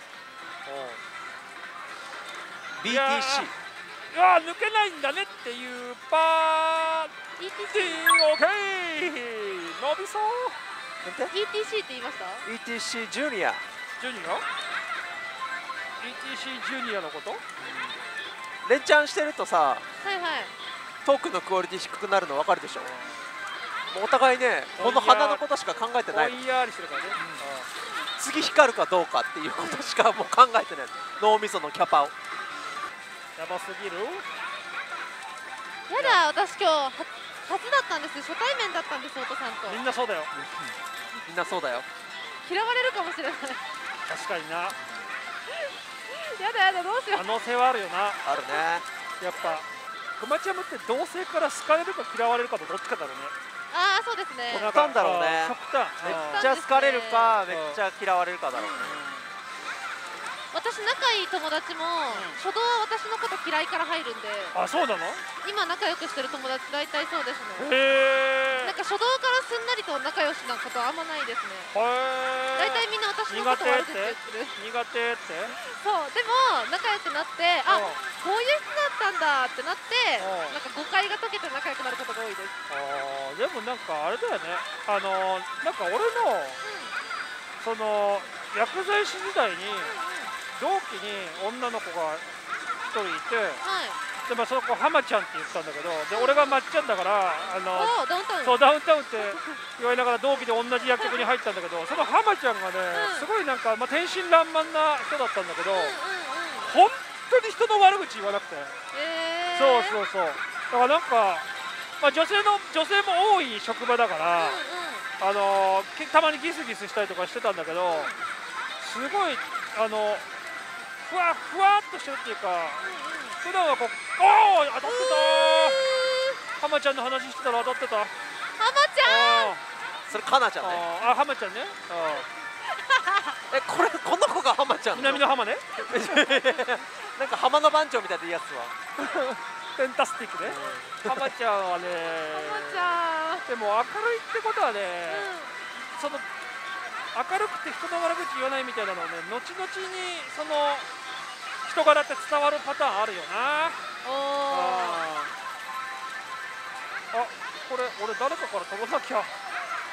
ビーティーシーいやー抜けないんだねっていうパーイーティーティーオーケー伸びそう。 なんてイーティーシー って言いました？ イーティーシー ジュニアジュニア イーティーシー ジュニアのこと。 連チャンしてるとさはいはい。 トークのクオリティ低くなるの分かるでしょ。もうお互いねこの花のことしか考えてない。 ぼんやりしてるからね。 次光るかどうかっていうことしかもう考えてない。脳みそのキャパを。 やばすぎる。 やだ私今日は初だったんです。初対面だったんです音さんと。 みんなそうだよ。 みんなそうだよ。 嫌われるかもしれない。 確かにな。 やだやだどうしよう。 可能性はあるよな。 あるね。 やっぱクマチャムって同性から好かれるか嫌われるかとどっちかだろうね。 ああそうですね。 極端だろうねあー極端。 めっあーちゃ好かれるかめっうんちゃ嫌われるかだろうね。 私仲いい友達も初動は私のこと嫌いから入るんで、 あ、そうなの？ 今仲良くしてる友達大体そうですね。 へえ。 なんか初動からすんなりと仲良しなことあんまないですね。 へえ。 大体みんな私のこと悪口言ってる。 苦手って？ そうでも仲良くなってあうんこういう人だったんだってなってうんなんか誤解が解けて仲良くなることが多いです。 あーでもなんかあれだよね。あのなんか俺のその薬剤師時代に同期に女の子が一人いて、 はい。 でまあその子ハマちゃんって言ってたんだけど、で俺がまっちゃんだからあの。 おおダウンタウン。 そうダウンタウンって言われながら同期で同じ薬局に入ったんだけど、そのハマちゃんがね、 うんすごいなんか、まあ、天真爛漫な人だったんだけど、 うんうんうん。 本当に人の悪口言わなくて、 えー。 そうそうそうだからなんか、まあ、女性の女性も多い職場だから、 うんうん。 あのきたまにギスギスしたりとかしてたんだけど、すごいあのふわふわっとしてるっていうか、普段はこうおー当たってたー、ハマちゃんの話してたら当たってた。 ハマちゃん。 あそれかなちゃんね。 ーあハマちゃんね。 えこれこの子がハマちゃんの南の浜ね。 なんか浜の番長みたいなやつは。 フェンタスティックね。ハマちゃんはね。 ハマちゃん。 でも明るいってことはね、 うその明るくて人の悪口言わないみたいなのをね、後々にその人柄って伝わるパターンあるよな。 ん。おお。 あーあ、これ俺誰かから飛ばなきゃ。 あ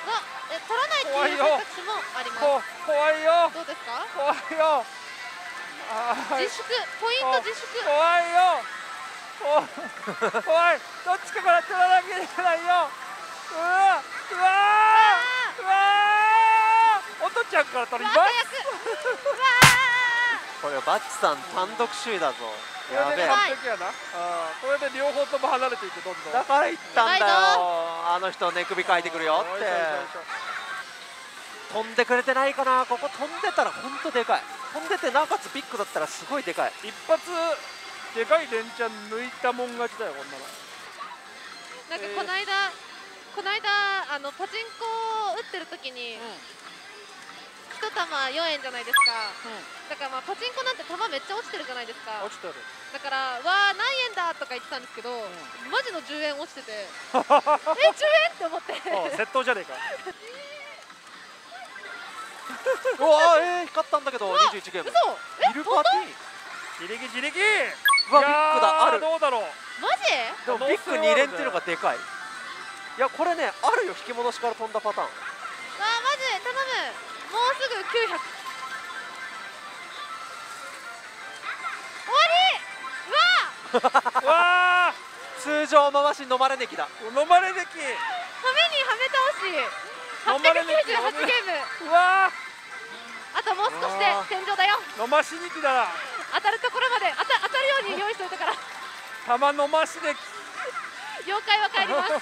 え取らないっていう選択肢もあります。 こ怖いよどうですか？ 怖いよあー自粛ポイント自粛。 怖いよ怖い怖いどっちかから取らなきゃいけないようわうわーうわーおとちゃんから取ります。 うわ最悪うわこれバッチさん単独首位だぞ。 これでやべえ。 完璧やな、あーこれで両方とも離れていってどんどんだから言ったんだよ。 やあの人寝首かいてくるよって。飛んでくれてないかな。ここ飛んでたら本当でかい。飛んでてなおかつビッグだったらすごいでかい。 一発でかい連チャン抜いたもん勝ちだよこんなの。 ーなんかこの間、この間あのパチンコ打ってる時に一玉よえんじゃないですか。だからまあパチンコなんて玉めっちゃ落ちてるじゃないですか。 落ちてるだからわー何円だとか言ってたんですけど、マジのじゅうえん落ちててえじゅうえんって思ってお窃盗じゃねえかうわー、えー、光ったんだけど。にじゅういちゲーム嘘えミルパティ。 自力自力うわビッグだ。ある。 どうだろうマジでもビッグに連っていうのがでかい。いやこれねあるよ。引き戻しから飛んだパターン。 わーマジ頼むもうすぐきゅうひゃく終わりうわわ通常回し飲まれネキだ。 ー飲まれできーはめにはめ倒し飲まれネキはっぴゃくきゅうじゅうはちゲームうわあともう少しで天井だよ。 ー飲ましにきだな当たるところまで当た当たるように用意しといたから玉飲ましでき妖怪は帰ります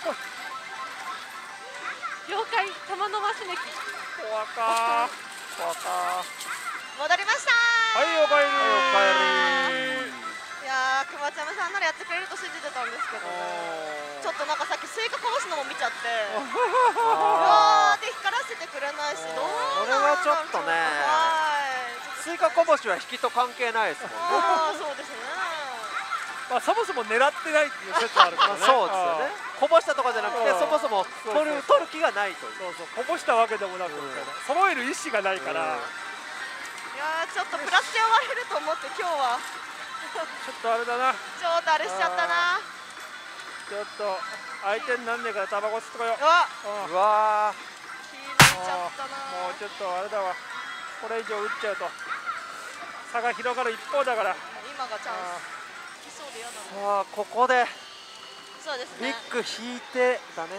妖怪玉のましねき怖かー怖かー戻りましたはいおかえりはいおかえり。 いやーくまちゃむさんならやってくれると信じてたんですけどね。ちょっとなんかさっきスイカこぼすのも見ちゃってうわーって光らせてくれないしどうなんだろう。 これはちょっとねはいスイカこぼしは引きと関係ないですもんね。 ああそうですね。 まあそもそも狙ってないっていう説あるからねまあそうですよね。こぼしたとかじゃなくてうんそもそも取る取る気がないという。 そうそうこぼしたわけでもなくみたいな揃える意思がないからうんいやーちょっとプラスで終われると思って今日はちょっとあれだなちょっとあれしちゃったな。 ちょっと相手になんねえからタバコ吸ってこよううわうんうわ気抜いちゃったな。 もうちょっとあれだわこれ以上打っちゃうと差が広がる一方だから今がチャンあス。来そうで嫌だーな。 さあここでそうですね。 ビッグ引いてだね。 い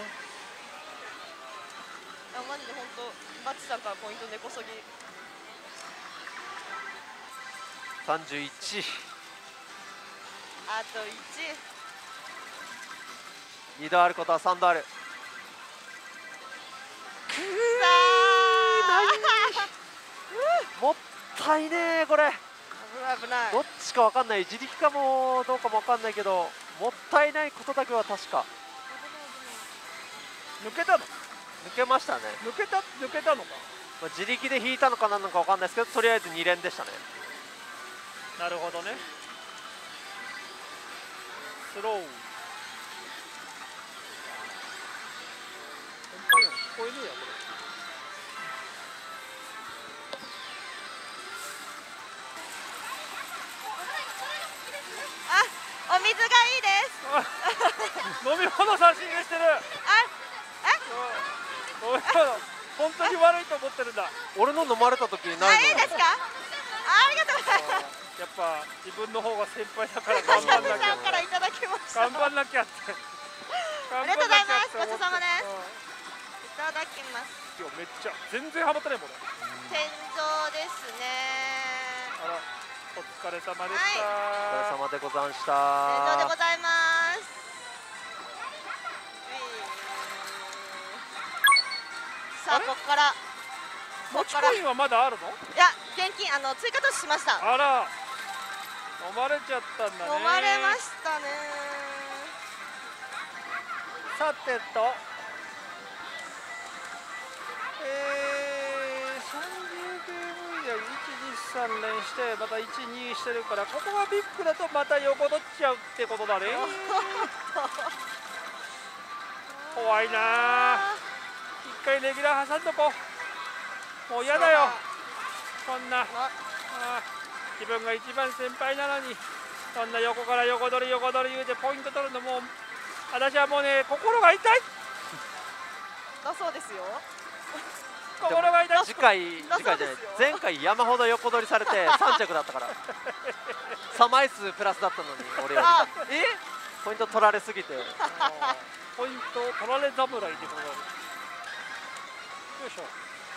やマジで本当バッチさんからポイント根こそぎ。 さんじゅういち。 あといち。 に度あることはさん度ある。 さもったいねえこれ。 あ危ない危ない。 どっちかわかんない。自力かもどうかもわかんないけどもったいないことだけは確か。 抜けたの抜けましたね。 抜けた抜けたのかまあ、自力で引いたのか何なのかわかんないですけどとりあえずに連でしたね。 なるほどねスロー先輩よ聞こえねえやこれあお水がいいです。 飲み物差し入れしてるあ飲み物本当に悪いと思ってるんだ俺の飲まれた時にあないのいいですか。あありがとうございます。 やっぱ自分の方が先輩だからマシャム頑張んなきゃさんからいただきました。 頑張んなきゃってありがとうございます頑張んなきゃって思ってごちそうさまですうんいただきます。 いやめっちゃ全然ハマってないもんね天井ですね。 あらお疲れ様でしお疲れた、 様でございまし天井でた。 ございます。さああれここからこ持ちこからいコインはまだあるのや現金あの追加投資しました。 あら飲まれちゃったんだね飲まれましたね。 さてとえー、さんじゅうゲーム以内いちにさん連してまたいちにしてるからここがビッグだとまた横取っちゃうってことだね怖いなあ一回レギュラー挟んどこうもう嫌だよこんなああ自分が一番先輩なのにそんな横から横取り横取り言うてポイント取るのもう私はもうね心が痛いだそうですよ。 心が痛い。 次回次回じゃない前回山ほど横取りされてさん着だったからさ枚数プラスだったのに俺よりえポイント取られすぎてポイント取られ侍でござる。よいしょ。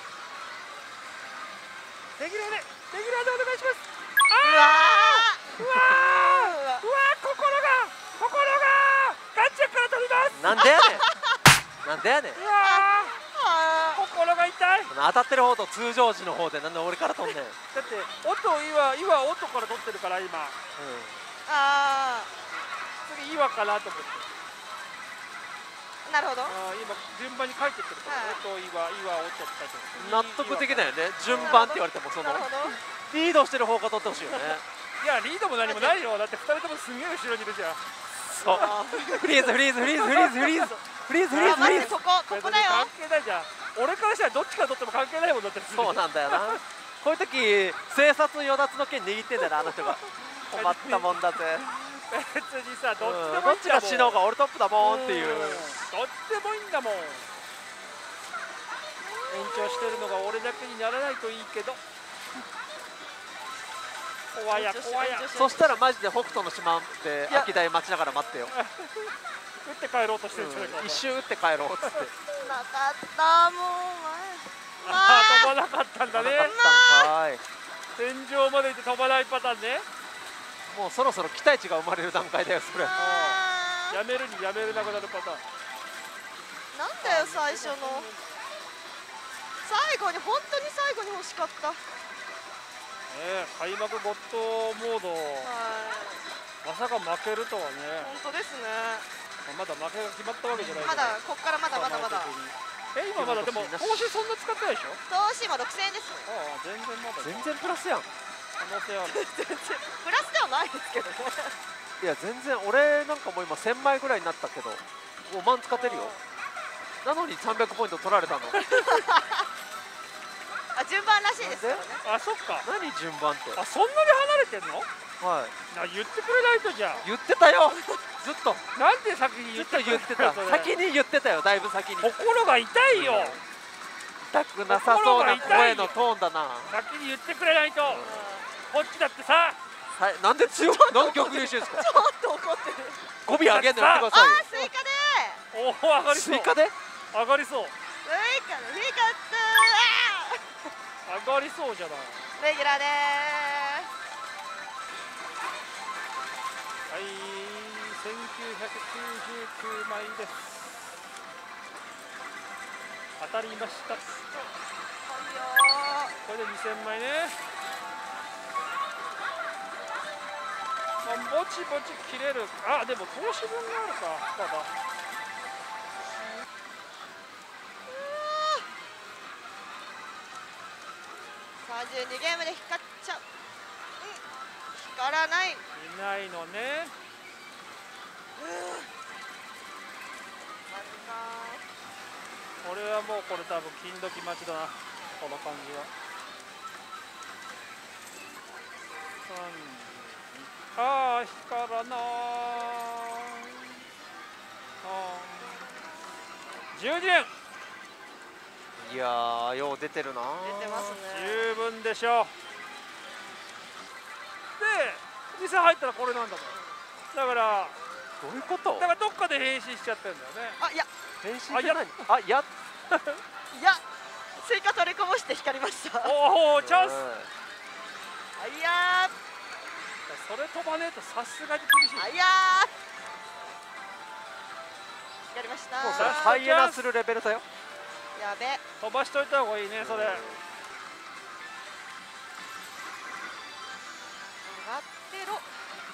レギュラーでレギュラーでお願いします。 うわうわーうわー心が心がガッチャから飛びます。 なんでやねんなんでやねんうわー心が痛い。 当たってる方と通常時の方でなんで俺から飛んねんだって音岩岩音から取ってるから今。 ーあ次岩かなと思って。 ーなるほど。 あー今順番に書いてってるから、 はい音岩岩音って書いてる。 納得的だよね順番って言われてもそのなるほど。 リードしてる方が取ってほしいよねいやリードも何もないよ。だってふたりともすんげえ後ろにいるじゃん。 そうフリーズフリーズフリーズフリーズフリーズフリーズフリーあズフリーズ待ってここここだよ。 関係ないじゃん。俺からしたらどっちから取っても関係ないもんだって。 そうなんだよなこういう時生殺与奪の剣握ってんだよなあの人が困ったもんだぜ別にさどっちでうんどっちもいいんだもん。 が死のうが俺トップだもんっていううんどっちでもいいんだもん。延長してるのが俺だけにならないといいけど。怖や怖や。 そしたらマジで北斗の島でいや秋台待ちながら待ってよ打って帰ろうとしてるんじゃないか。 うん一周打って帰ろうっつってなかったもう前ああ飛ばなかったんだね。 なかったんかい天井まで行って飛ばないパターンね。 もうそろそろ期待値が生まれる段階だよそれあーやめるにやめれなくなるパターン。 なんだよ最初の最後に本当に最後に欲しかった。はねえ開幕ゴッドモードいまさか負けるとはね。 本当ですね。 まだ負けが決まったわけじゃないまだこっからまだまだまだ。 え今まだでも投資そんな使ってないでしょ。 投資今ろくせんえんですね。 ああ全然まだ全然プラスやん可能性ある。 プラスではないですけどね。 いや全然俺なんかもう今せんまいぐらいになったけどごまん使ってるよなのにさんびゃくポイント取られたのあ順番らしいですからね。 あそっか。 何順番ってあそんなに離れてんの。 はいな言ってくれないとじゃ言ってたよずっとあなんで先にず言っってと言ってたくれそれ先に言ってたよだいぶ先に心が痛いよ。 痛くなさそうな声のトーンだな先に言ってくれないと。こっちだってさはいなんで強くなんで逆流してるんですかちょっと怒ってる。 語尾上げんのやめてくだあさいよースイカでおお上がりそう。 追加で上がりそう。 スイカのスイカっ上がりそうじゃない。 ーレギュラーではいせんきゅうひゃくきゅうじゅうきゅうまいです。当たりました。 ーす。 これでにせんまいね。あぼちぼち切れる。あでも投資分があるかまだ。 さんじゅうにゲームで光っちゃう。うん光らない。 いないのね。これはもうこれ多分金時待ちだなこの感じは。ああ光らない。じゅうにえんいやーよう出てるな出てますね。 十分でしょう。で店入ったらこれなんだもん。だからどういうことだからどっかで変身しちゃってるんだよね。 あいや変身って何あいやいやスイカ取りこぼして光りました。あおおチャンス。 いやそれ飛ばねえとさすがに厳しい。 ーあいやー光りました。 もうそれハイエナするレベルだよやべ。 飛ばしといた方がいいねそれ。 上がってろ。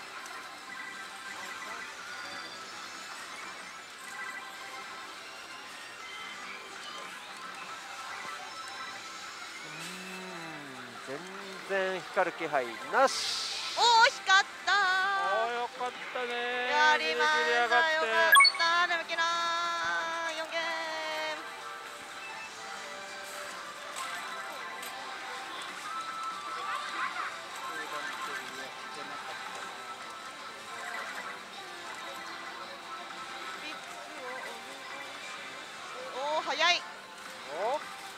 全然光る気配なしおー光ったああよかったね。 やりまし逃げ上た。 がってよかった眠気なーよんゲーム。おお早い。 お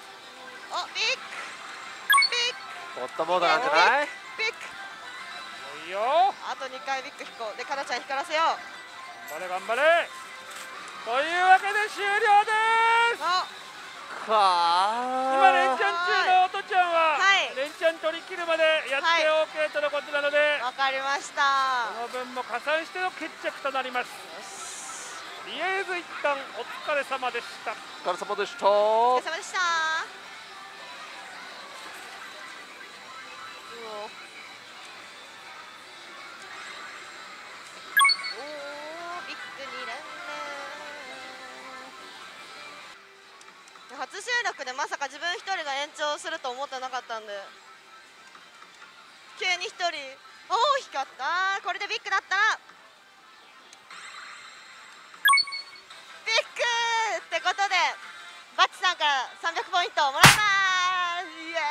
とモードなんじゃない？ ビッグ。 いいよ。 あとにかいビッグ飛行でかなちゃん光らせよう。 頑張れ頑張れ。というわけで終了です。 あ、 か今連チャン中のおとちゃんは、 はい、 連チャン取り切るまでやって オーケー とのことなので、 わかりました。 その分も加算しての決着となります。とりあえず一旦お疲れ様でした。 お疲れ様でした。 お疲れ様でした。初収録でまさか自分一人が延長すると思ってなかったんで、急に一人おお光った。これでビッグだったらビッグってことでバッチさんからさんびゃくポイントもらいます。イエ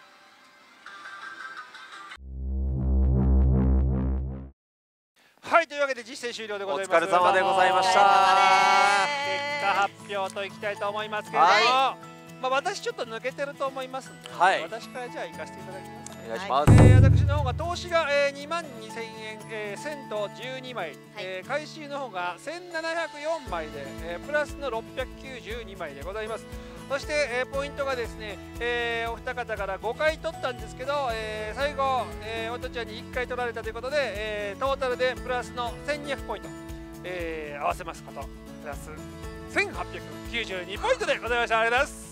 ーイ。はい、というわけで実践終了でございます。 お疲れ様でございました。 結果発表といきたいと思いますけれども、はい、まあ私ちょっと抜けてると思いますので、はい、私からじゃあ行かせていただきます。 お願いします。 えー、私の方が投資が、えー、にまんにせんえん、えー、銭湯じゅうにまい、はい、えー、回収の方がせんななひゃくよんまいで、えー、プラスのろっぴゃくきゅうじゅうにまいでございます。そして、えー、ポイントがですね、えー、お二方からごかい取ったんですけど、えー、最後、えー、おとちゃんにいっかい取られたということで、えー、トータルでプラスのせんにひゃくポイント、えー、合わせますこと、プラスせんはっぴゃくきゅうじゅうにポイントでございました。ありがとうございます。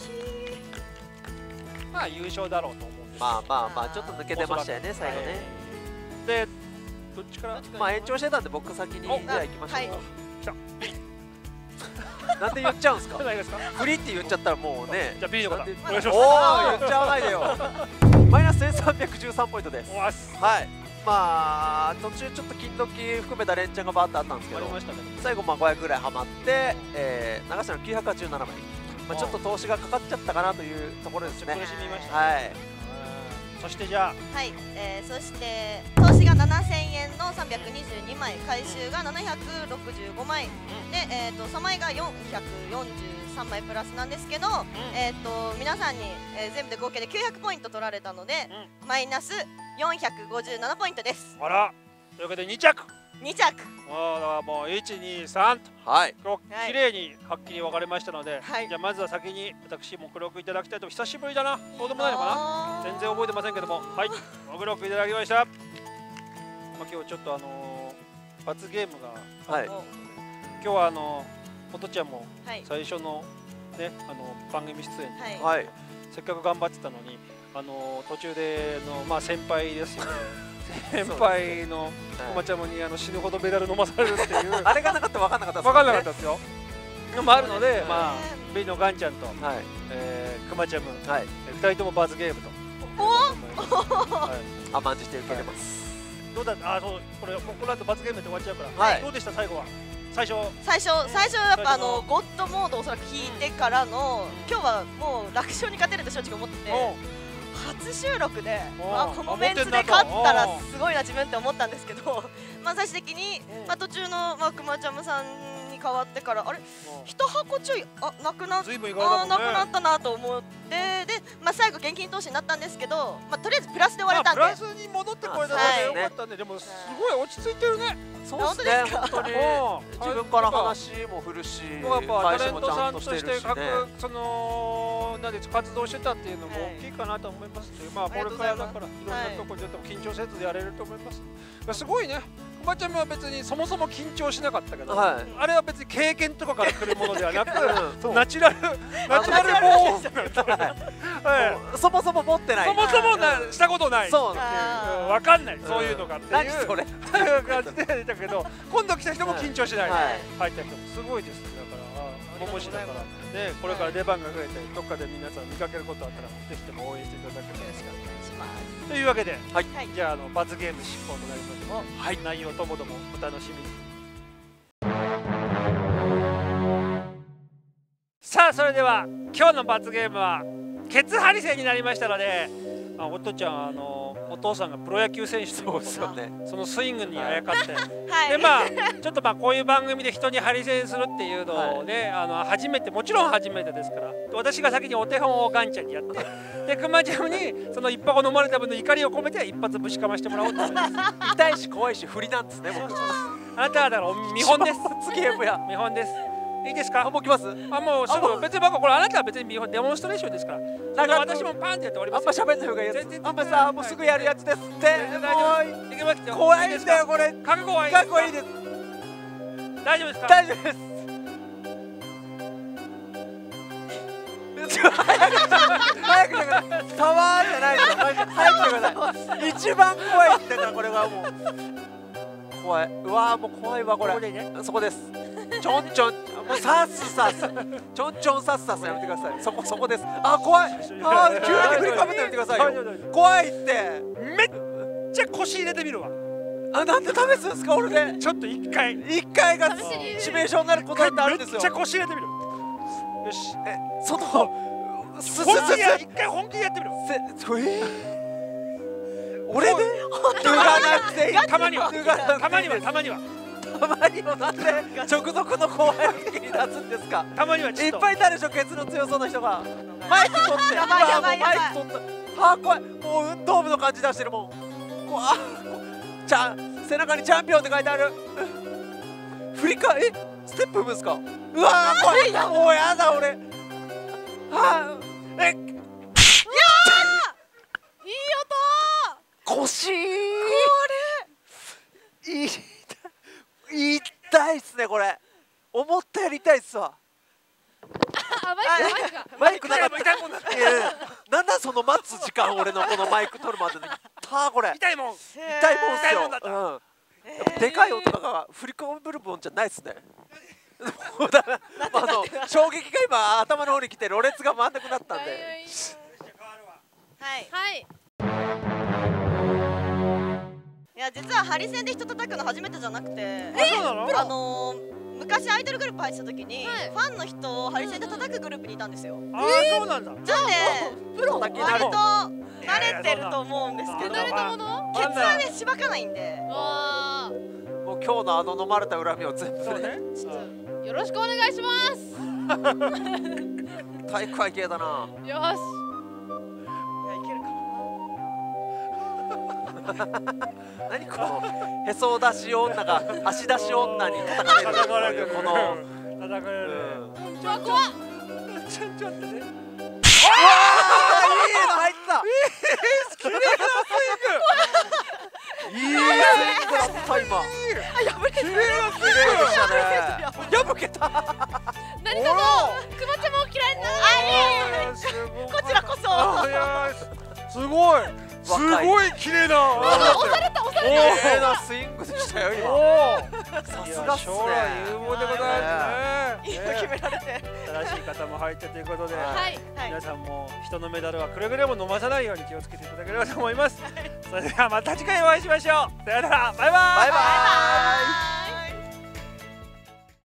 まあ優勝だろうと思うんです。 まあまあまあちょっと抜けてましたよね最後ね。 でどっちから？ まあ延長してたんで僕先にじゃあ行きましょう。 来た。 なんで言っちゃうんですか？ ないですか？ フリーって言っちゃったらもうね。 じゃあ B の方お願いします。 おお言っちゃわないでよ。マイナスせんさんびゃくじゅうさんポイントです。はい。まあ途中ちょっと金時含めた連チャンがバーッとあったんですけど、最後まあごひゃくぐらいはまって、えー、流したのきゅうひゃくはちじゅうななまい。まあちょっと投資がかかっちゃったかなというところですね。 苦しみました。 はい。 そしてじゃあ、 はい、えー、そして投資がななせんえんのさんびゃくにじゅうにまい、回収がななひゃくろくじゅうごまい、うん、で、えー、とさんまいがよんひゃくよんじゅうさんまいプラスなんですけど、うん、えー、と皆さんに、えー、全部で合計できゅうひゃくポイント取られたので、うん、マイナスよんひゃくごじゅうななポイントです。 あら、というわけでにちゃくにちゃくあもういちにさんと、 はい、 今日きれいにはっきり分かれましたので、 はい、 じゃあまずは先に私目録いただきたいと。久しぶりだな、そうでもないのかな、全然覚えてませんけども、はい目録いただきました。まあ今日ちょっとあのー、罰ゲームが、はい、今日はあのー、おとちゃんも最初のね、あの番組出演、はい、せっかく頑張ってたのに、あのー、途中でのまあ先輩ですよね。先輩のおまちゃまにあの死ぬほどメダル飲まされるっていうあれがなかったら分かんなかったです分かんなかったですよ。のもあるので、まあベイのガンちゃんとくまちゃむふたりとも罰ゲームと甘んじて受けれます。 どうだった？あ、そう、これもうこの後罰ゲームで終わっちゃうから、どうでした最後は？最初最初最初やっぱあのゴッドモードをおそらく引いてからの今日はもう楽勝に勝てると正直思ってて。初収録で、まあ、このメンツで勝ったらすごいな自分って思ったんですけど、まあ最終的に、まあ、途中の、まあ、くまちゃむさんに変わってからあれ一箱ちょいあなくなっ、ね、あなくなったなと思ってで、まあ、最後現金投資になったんですけど、まあ、とりあえずプラスで終われたんで、 まあ、プラスに戻ってこれたのでよかったんで、でもすごい落ち着いてるね。 そうですね、本当に自分から話も振るし、 やっぱタレントさんとして各そのなんで活動してたっていうのも大きいかなと思いますし、まあこれからだからいろんなところで緊張せずやれると思います。すごいね。くまちゃむは別にそもそも緊張しなかったけど、あれは別に経験とかから来るものではなく、ナチュラルナチュラルボーン。 そもそも持ってない。 そもそもしたことない。そう。わかんない。そういうのがっていう。 何それ。 感じでいたけど、今度来た人も緊張しない。入った人もすごいです。だから桃市だからね、これから出番が増えてどっかで皆さん見かけることあったらぜひとも応援していただけたらよろしくお願いします。というわけで、じゃああの罰ゲーム執行となりますので、内容ともどもお楽しみに。さあそれでは今日の罰ゲームはケツ張り戦になりましたので、あおとちゃんあのお父さんがプロ野球選手ということで、そのスイングにあやかって、でまあちょっとまあこういう番組で人に張り戦するっていうのをね、あの初めてもちろん初めてですから、私が先にお手本をガンちゃんにやって。 でくまちゃんにその一箱飲まれた分の怒りを込めて一発ぶしかましてもらおうと思います。 痛いし怖いし振りなんですね僕。 あなたはだから見本です。 ゲームや。 見本です。いいですか？ あ、もう来ます。 あ、もうすぐ別に僕これあなたは別に見本デモンストレーションですから。なんか私もパンってやっております。 あんま喋んない方がいいやつ。あんまさもうすぐやるやつですって。もういけますよ。 怖いんだよこれ。 覚悟はいい。 覚悟いいです。 大丈夫ですか？ 大丈夫です。早く早くしてください。タワーじゃないですよ。早くしてください。一番怖いんだからこれがもう怖い。うわーもう怖いわこれ。そこです。ちょんちょんもうさっすさっすちょんちょんさっさっさやめてください。そこそこです。あ怖い。あ急に振りかぶってやめてくださいよ。怖いって。 めっちゃ腰入れてみるわ。 あなんで試すんですか俺で。 ちょっと一回一回が致命傷になることだってあるんですよ。 めっちゃ腰入れてみる。よし。 えそのすすす一回本気でやってみる。 俺で脱がなくていい。 たまにはたまにはたまにはたまにはなんで直属の後輩の時に出すんですか。 たまにはちょっといっぱいいたでしょケツの強そうな人が。マイク取ってやばいやばいやばいマイク取ったあ怖い。もう運動部の感じ出してるもん。こわちゃん背中にチャンピオンって書いてある。振りかえステップ踏むんですか。うわー怖い。もうやだ俺。はあえっいやいい音。腰これ痛い痛いっすねこれ。思ったより痛いっすわ。 あマイクマイクがマイクなかった。痛いもんだって。なんだその待つ時間俺のこのマイク取るまでに。たこれ痛いもん痛いもんっすよ。うん。でかい音とかが振り込むもんじゃないっすね。もうだからあの衝撃が今頭の方に来てろれつが回んなくなったんで。 はいはいいや実はハリセンで人叩くの初めてじゃなくて、 あそうなの？ あのー、昔アイドルグループ入ってた時に、 はいファンの人をハリセンで叩くグループにいたんですよ。 ああそうなんだ。 なんでプロだけなる割と慣れてると思うんですけど、 慣れたものケツはねしばかないんで、 わもう今日のあの飲まれた恨みを全部ね。 そうね。 ちょっとーよろしくお願いします体育会系だな。 よしいやいけるか何このへそ出し女が足出し女に叩かれる叩かれるこの。 叩かれる。 ちょ怖っちょちょっとね。 ああいいの入った。 綺麗なスイング。 いいスイングだった今。 あ破れてる綺麗でしたね。破けた。 何かとくまちゃんも嫌いなあいいこちらこそすごいすごい綺麗な。 押された押され綺麗なスイングでしたよ今。さすがっすね。 将来有望でございますね。 いいの決められて、 新しい方も入ったということで、 たはいはい皆さんも人のメダルはくれぐれも飲まさないように気をつけていただければと思います。それではまた次回お会いしましょう。さよなら、バイバイ。 バイバイ。 バイバイ。